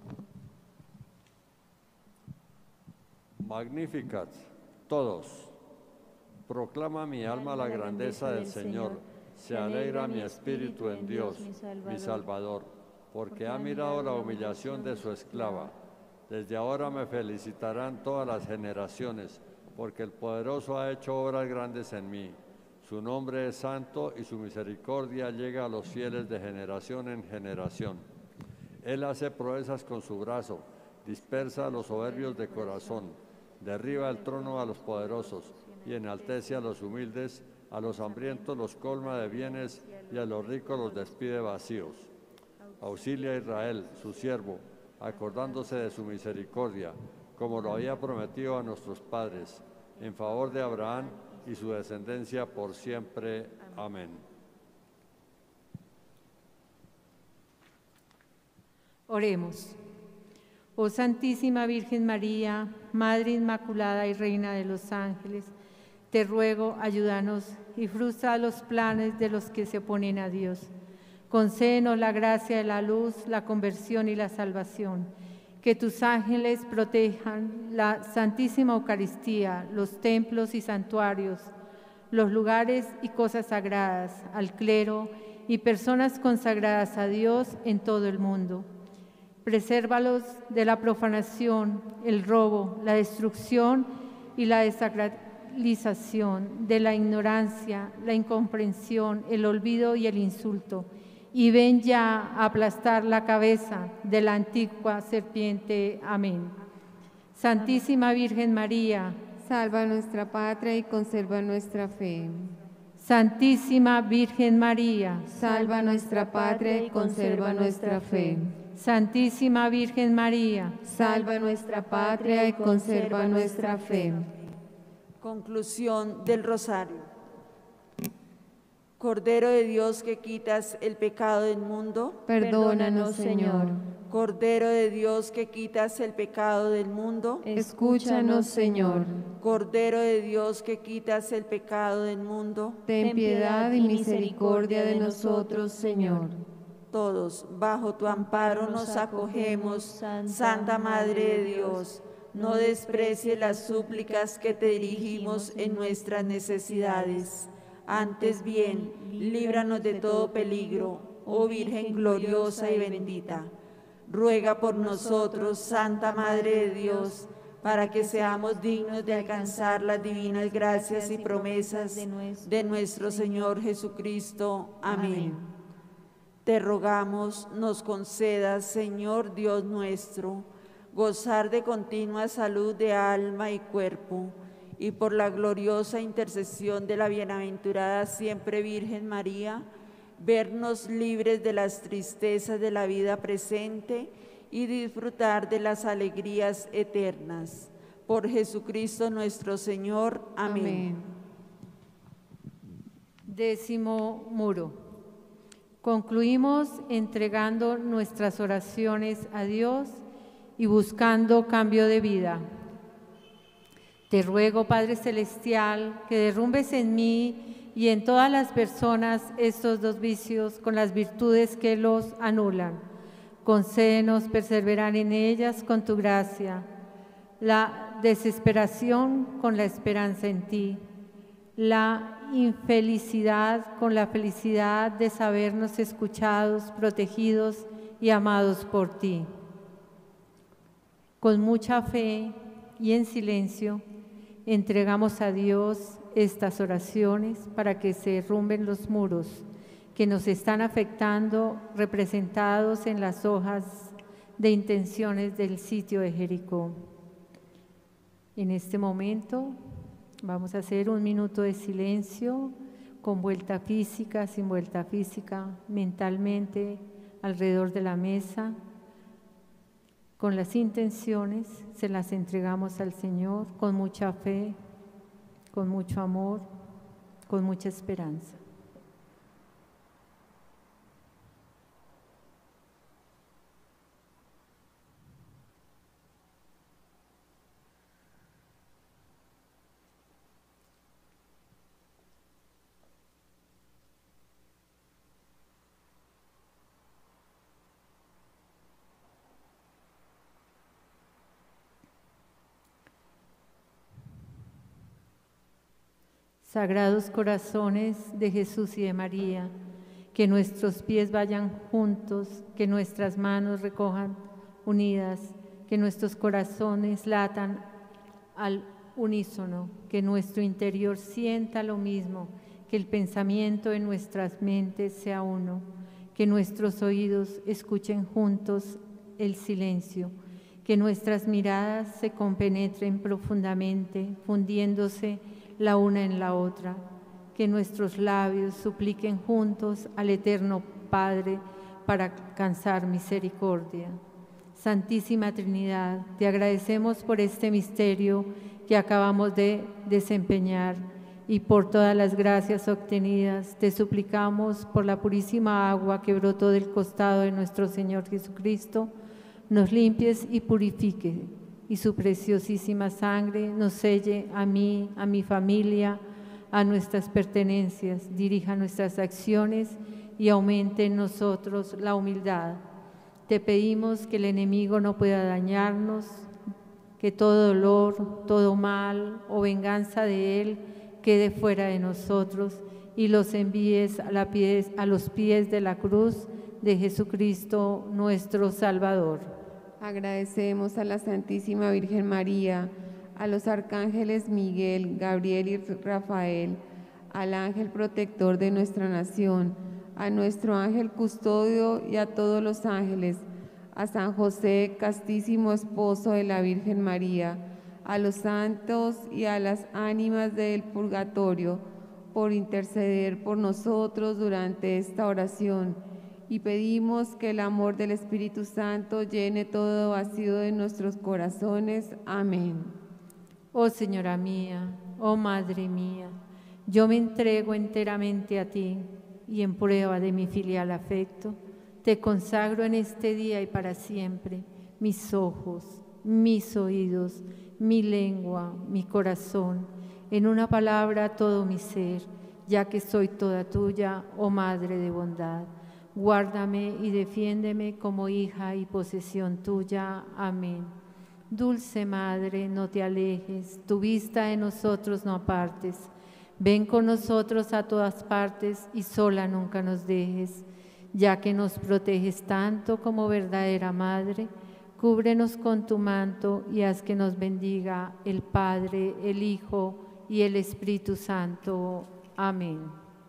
Magnificat, todos. Proclama mi alma la grandeza del Señor. Se alegra mi espíritu en Dios, mi Salvador, porque ha mirado la humillación de su esclava. Desde ahora me felicitarán todas las generaciones, porque el Poderoso ha hecho obras grandes en mí. Su nombre es santo y su misericordia llega a los fieles de generación en generación. Él hace proezas con su brazo, dispersa a los soberbios de corazón, derriba el trono a los poderosos y enaltece a los humildes, a los hambrientos los colma de bienes y a los ricos los despide vacíos. Auxilia a Israel, su siervo, acordándose de su misericordia, como lo había prometido a nuestros padres, en favor de Abraham y su descendencia por siempre. Amén. Oremos. Oh Santísima Virgen María, Madre Inmaculada y Reina de los Ángeles, te ruego, ayúdanos y frustra los planes de los que se oponen a Dios. Concédenos la gracia de la luz, la conversión y la salvación. Que tus ángeles protejan la Santísima Eucaristía, los templos y santuarios, los lugares y cosas sagradas, al clero y personas consagradas a Dios en todo el mundo. Presérvalos de la profanación, el robo, la destrucción y la desacralización, de la ignorancia, la incomprensión, el olvido y el insulto. Y ven ya a aplastar la cabeza de la antigua serpiente. Amén. Santísima Virgen María, salva nuestra patria y conserva nuestra fe. Santísima Virgen María, salva nuestra patria y conserva nuestra fe. Santísima Virgen María, salva nuestra patria y conserva nuestra fe. Conclusión del Rosario. Cordero de Dios que quitas el pecado del mundo, perdónanos, Señor. Cordero de Dios que quitas el pecado del mundo, Escúchanos, Señor. Cordero de Dios que quitas el pecado del mundo, Ten piedad y misericordia de nosotros, Señor. Todos, bajo tu amparo nos acogemos, Santa Madre de Dios. No desprecies las súplicas que te dirigimos en nuestras necesidades. Antes bien, líbranos de todo peligro, oh Virgen gloriosa y bendita. Ruega por nosotros, Santa Madre de Dios, para que seamos dignos de alcanzar las divinas gracias y promesas de nuestro Señor Jesucristo. Amén. Te rogamos, nos concedas, Señor Dios nuestro, gozar de continua salud de alma y cuerpo, y por la gloriosa intercesión de la bienaventurada siempre Virgen María, vernos libres de las tristezas de la vida presente y disfrutar de las alegrías eternas. Por Jesucristo nuestro Señor. Amén. Amén. Décimo muro. Concluimos entregando nuestras oraciones a Dios y buscando cambio de vida. Te ruego, Padre Celestial, que derrumbes en mí y en todas las personas estos dos vicios con las virtudes que los anulan. Concédenos perseverar en ellas con tu gracia, la desesperación con la esperanza en ti, la infelicidad con la felicidad de sabernos escuchados, protegidos y amados por ti. Con mucha fe y en silencio, entregamos a Dios estas oraciones para que se derrumben los muros que nos están afectando, representados en las hojas de intenciones del sitio de Jericó. En este momento vamos a hacer un minuto de silencio, con vuelta física, sin vuelta física, mentalmente alrededor de la mesa. Con las intenciones se las entregamos al Señor con mucha fe, con mucho amor, con mucha esperanza. Sagrados corazones de Jesús y de María, que nuestros pies vayan juntos, que nuestras manos recojan unidas, que nuestros corazones latan al unísono, que nuestro interior sienta lo mismo, que el pensamiento de nuestras mentes sea uno, que nuestros oídos escuchen juntos el silencio, que nuestras miradas se compenetren profundamente, fundiéndose la una en la otra, que nuestros labios supliquen juntos al Eterno Padre para alcanzar misericordia. Santísima Trinidad, te agradecemos por este misterio que acabamos de desempeñar y por todas las gracias obtenidas. Te suplicamos por la purísima agua que brotó del costado de nuestro Señor Jesucristo, nos limpies y purifique, y su preciosísima sangre nos selle a mí, a mi familia, a nuestras pertenencias, dirija nuestras acciones y aumente en nosotros la humildad. Te pedimos que el enemigo no pueda dañarnos, que todo dolor, todo mal o venganza de él quede fuera de nosotros y los envíes a, la pies, a los pies de la cruz de Jesucristo nuestro Salvador. Agradecemos a la Santísima Virgen María, a los arcángeles Miguel, Gabriel y Rafael, al ángel protector de nuestra nación, a nuestro ángel custodio y a todos los ángeles, a San José, castísimo esposo de la Virgen María, a los santos y a las ánimas del purgatorio, por interceder por nosotros durante esta oración. Y pedimos que el amor del Espíritu Santo llene todo vacío de nuestros corazones. Amén. Oh Señora mía, oh Madre mía, yo me entrego enteramente a ti y en prueba de mi filial afecto, Te consagro en este día y para siempre mis ojos, mis oídos, mi lengua, mi corazón, en una palabra todo mi ser, ya que soy toda tuya, oh Madre de bondad. Guárdame y defiéndeme como hija y posesión tuya. Amén. Dulce Madre, no te alejes, tu vista de nosotros no apartes. Ven con nosotros a todas partes y sola nunca nos dejes. Ya que nos proteges tanto como verdadera Madre, cúbrenos con tu manto y haz que nos bendiga el Padre, el Hijo y el Espíritu Santo. Amén.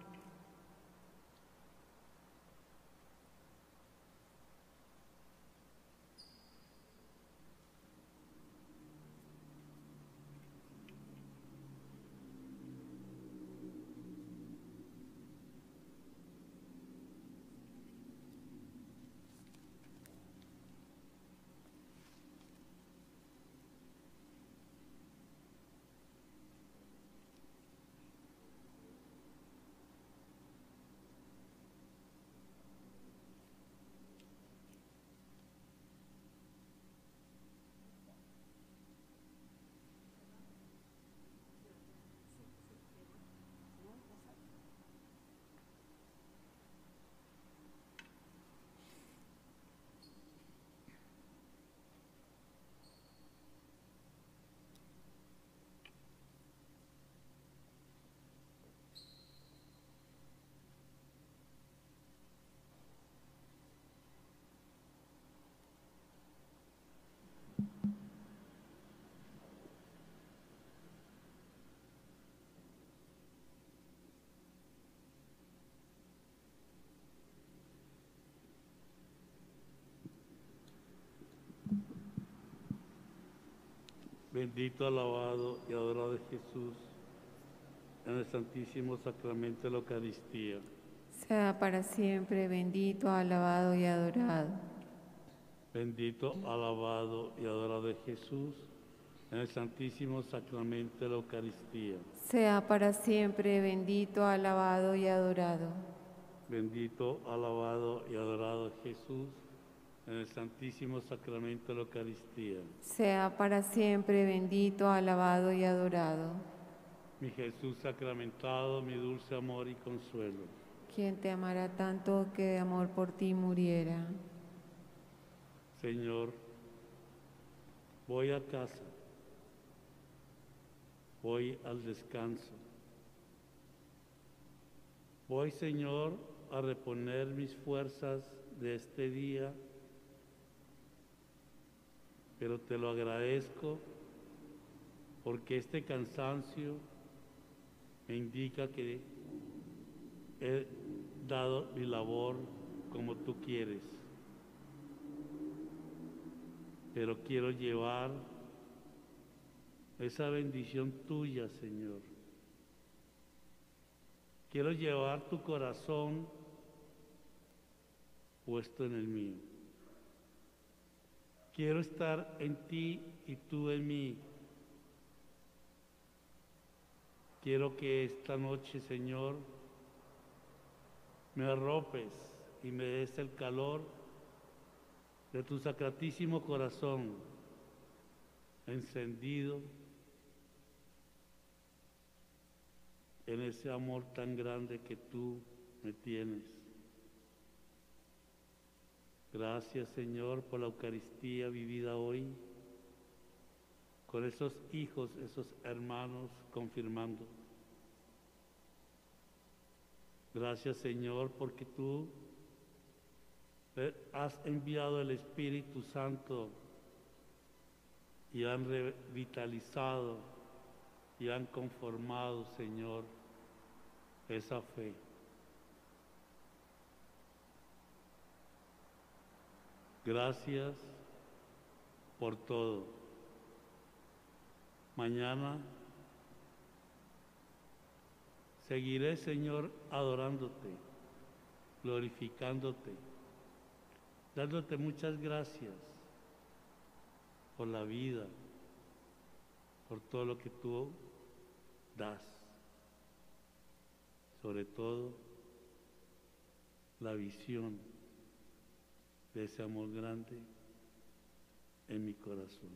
Bendito, alabado y adorado es Jesús en el Santísimo Sacramento de la Eucaristía. Sea para siempre bendito, alabado y adorado. Bendito, alabado y adorado es Jesús en el Santísimo Sacramento de la Eucaristía. Sea para siempre bendito, alabado y adorado. Bendito, alabado y adorado es Jesús en el Santísimo Sacramento de la Eucaristía. Sea para siempre bendito, alabado y adorado. Mi Jesús sacramentado, mi dulce amor y consuelo. Quien te amará tanto que de amor por ti muriera. Señor, voy a casa, voy al descanso. Voy, Señor, a reponer mis fuerzas de este día, pero te lo agradezco porque este cansancio me indica que he dado mi labor como tú quieres, pero quiero llevar esa bendición tuya, Señor. Quiero llevar tu corazón puesto en el mío. Quiero estar en ti y tú en mí. Quiero que esta noche, Señor, me arropes y me des el calor de tu sacratísimo corazón encendido en ese amor tan grande que tú me tienes. Gracias, Señor, por la Eucaristía vivida hoy, con esos hijos, esos hermanos confirmando. Gracias, Señor, porque tú has enviado el Espíritu Santo y han revitalizado y han conformado, Señor, esa fe. Gracias por todo. Mañana seguiré, Señor, adorándote, glorificándote, dándote muchas gracias por la vida, por todo lo que tú das, sobre todo la visión de ese amor grande en mi corazón.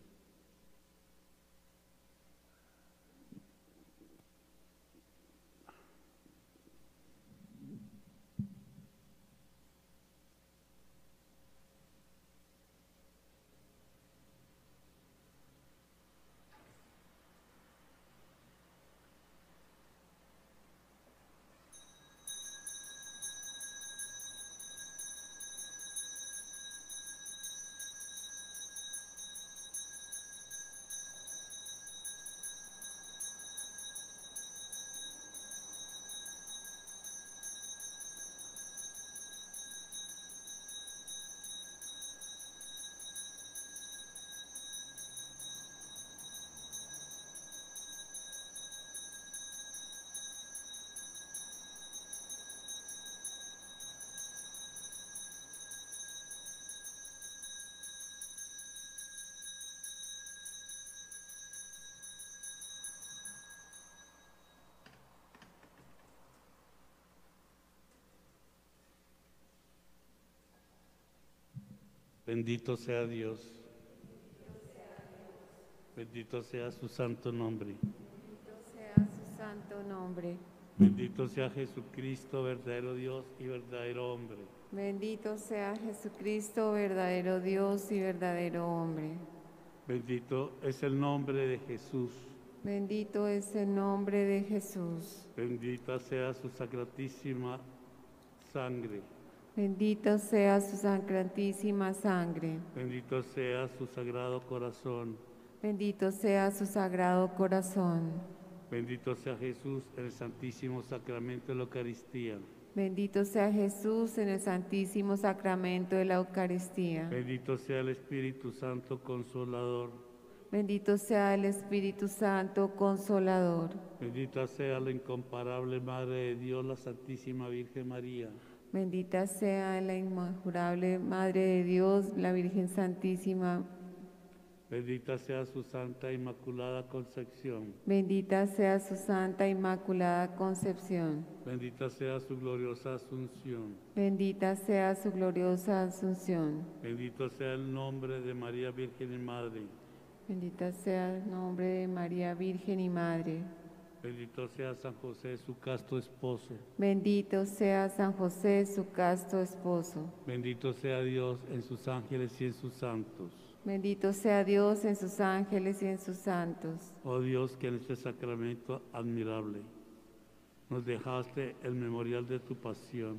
Bendito sea Dios. Bendito sea su santo nombre. Bendito sea su santo nombre. Bendito sea Jesucristo, verdadero Dios y verdadero hombre. Bendito sea Jesucristo, verdadero Dios y verdadero hombre. Bendito es el nombre de Jesús. Bendito es el nombre de Jesús. Bendita sea su sacratísima sangre. Bendito sea su sacratísima sangre. Bendito sea su sagrado corazón. Bendito sea su sagrado corazón. Bendito sea Jesús en el santísimo sacramento de la Eucaristía. Bendito sea Jesús en el santísimo sacramento de la Eucaristía. Bendito sea el Espíritu Santo Consolador. Bendito sea el Espíritu Santo Consolador. Bendita sea la incomparable Madre de Dios, la Santísima Virgen María. Bendita sea la inmejorable Madre de Dios, la Virgen Santísima. Bendita sea su Santa Inmaculada Concepción. Bendita sea su Santa Inmaculada Concepción. Bendita sea su gloriosa Asunción. Bendita sea su gloriosa Asunción. Bendito sea el nombre de María Virgen y Madre. Bendita sea el nombre de María Virgen y Madre. Bendito sea San José, su casto esposo. Bendito sea San José, su casto esposo. Bendito sea Dios en sus ángeles y en sus santos. Bendito sea Dios en sus ángeles y en sus santos. Oh Dios, que en este sacramento admirable nos dejaste el memorial de tu pasión.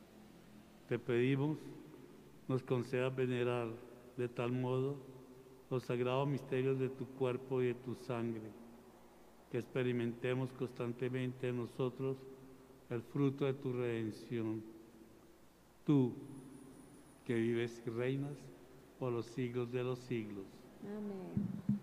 Te pedimos nos concedas venerar de tal modo los sagrados misterios de tu cuerpo y de tu sangre, que experimentemos constantemente en nosotros el fruto de tu redención. Tú, que vives y reinas por los siglos de los siglos. Amén.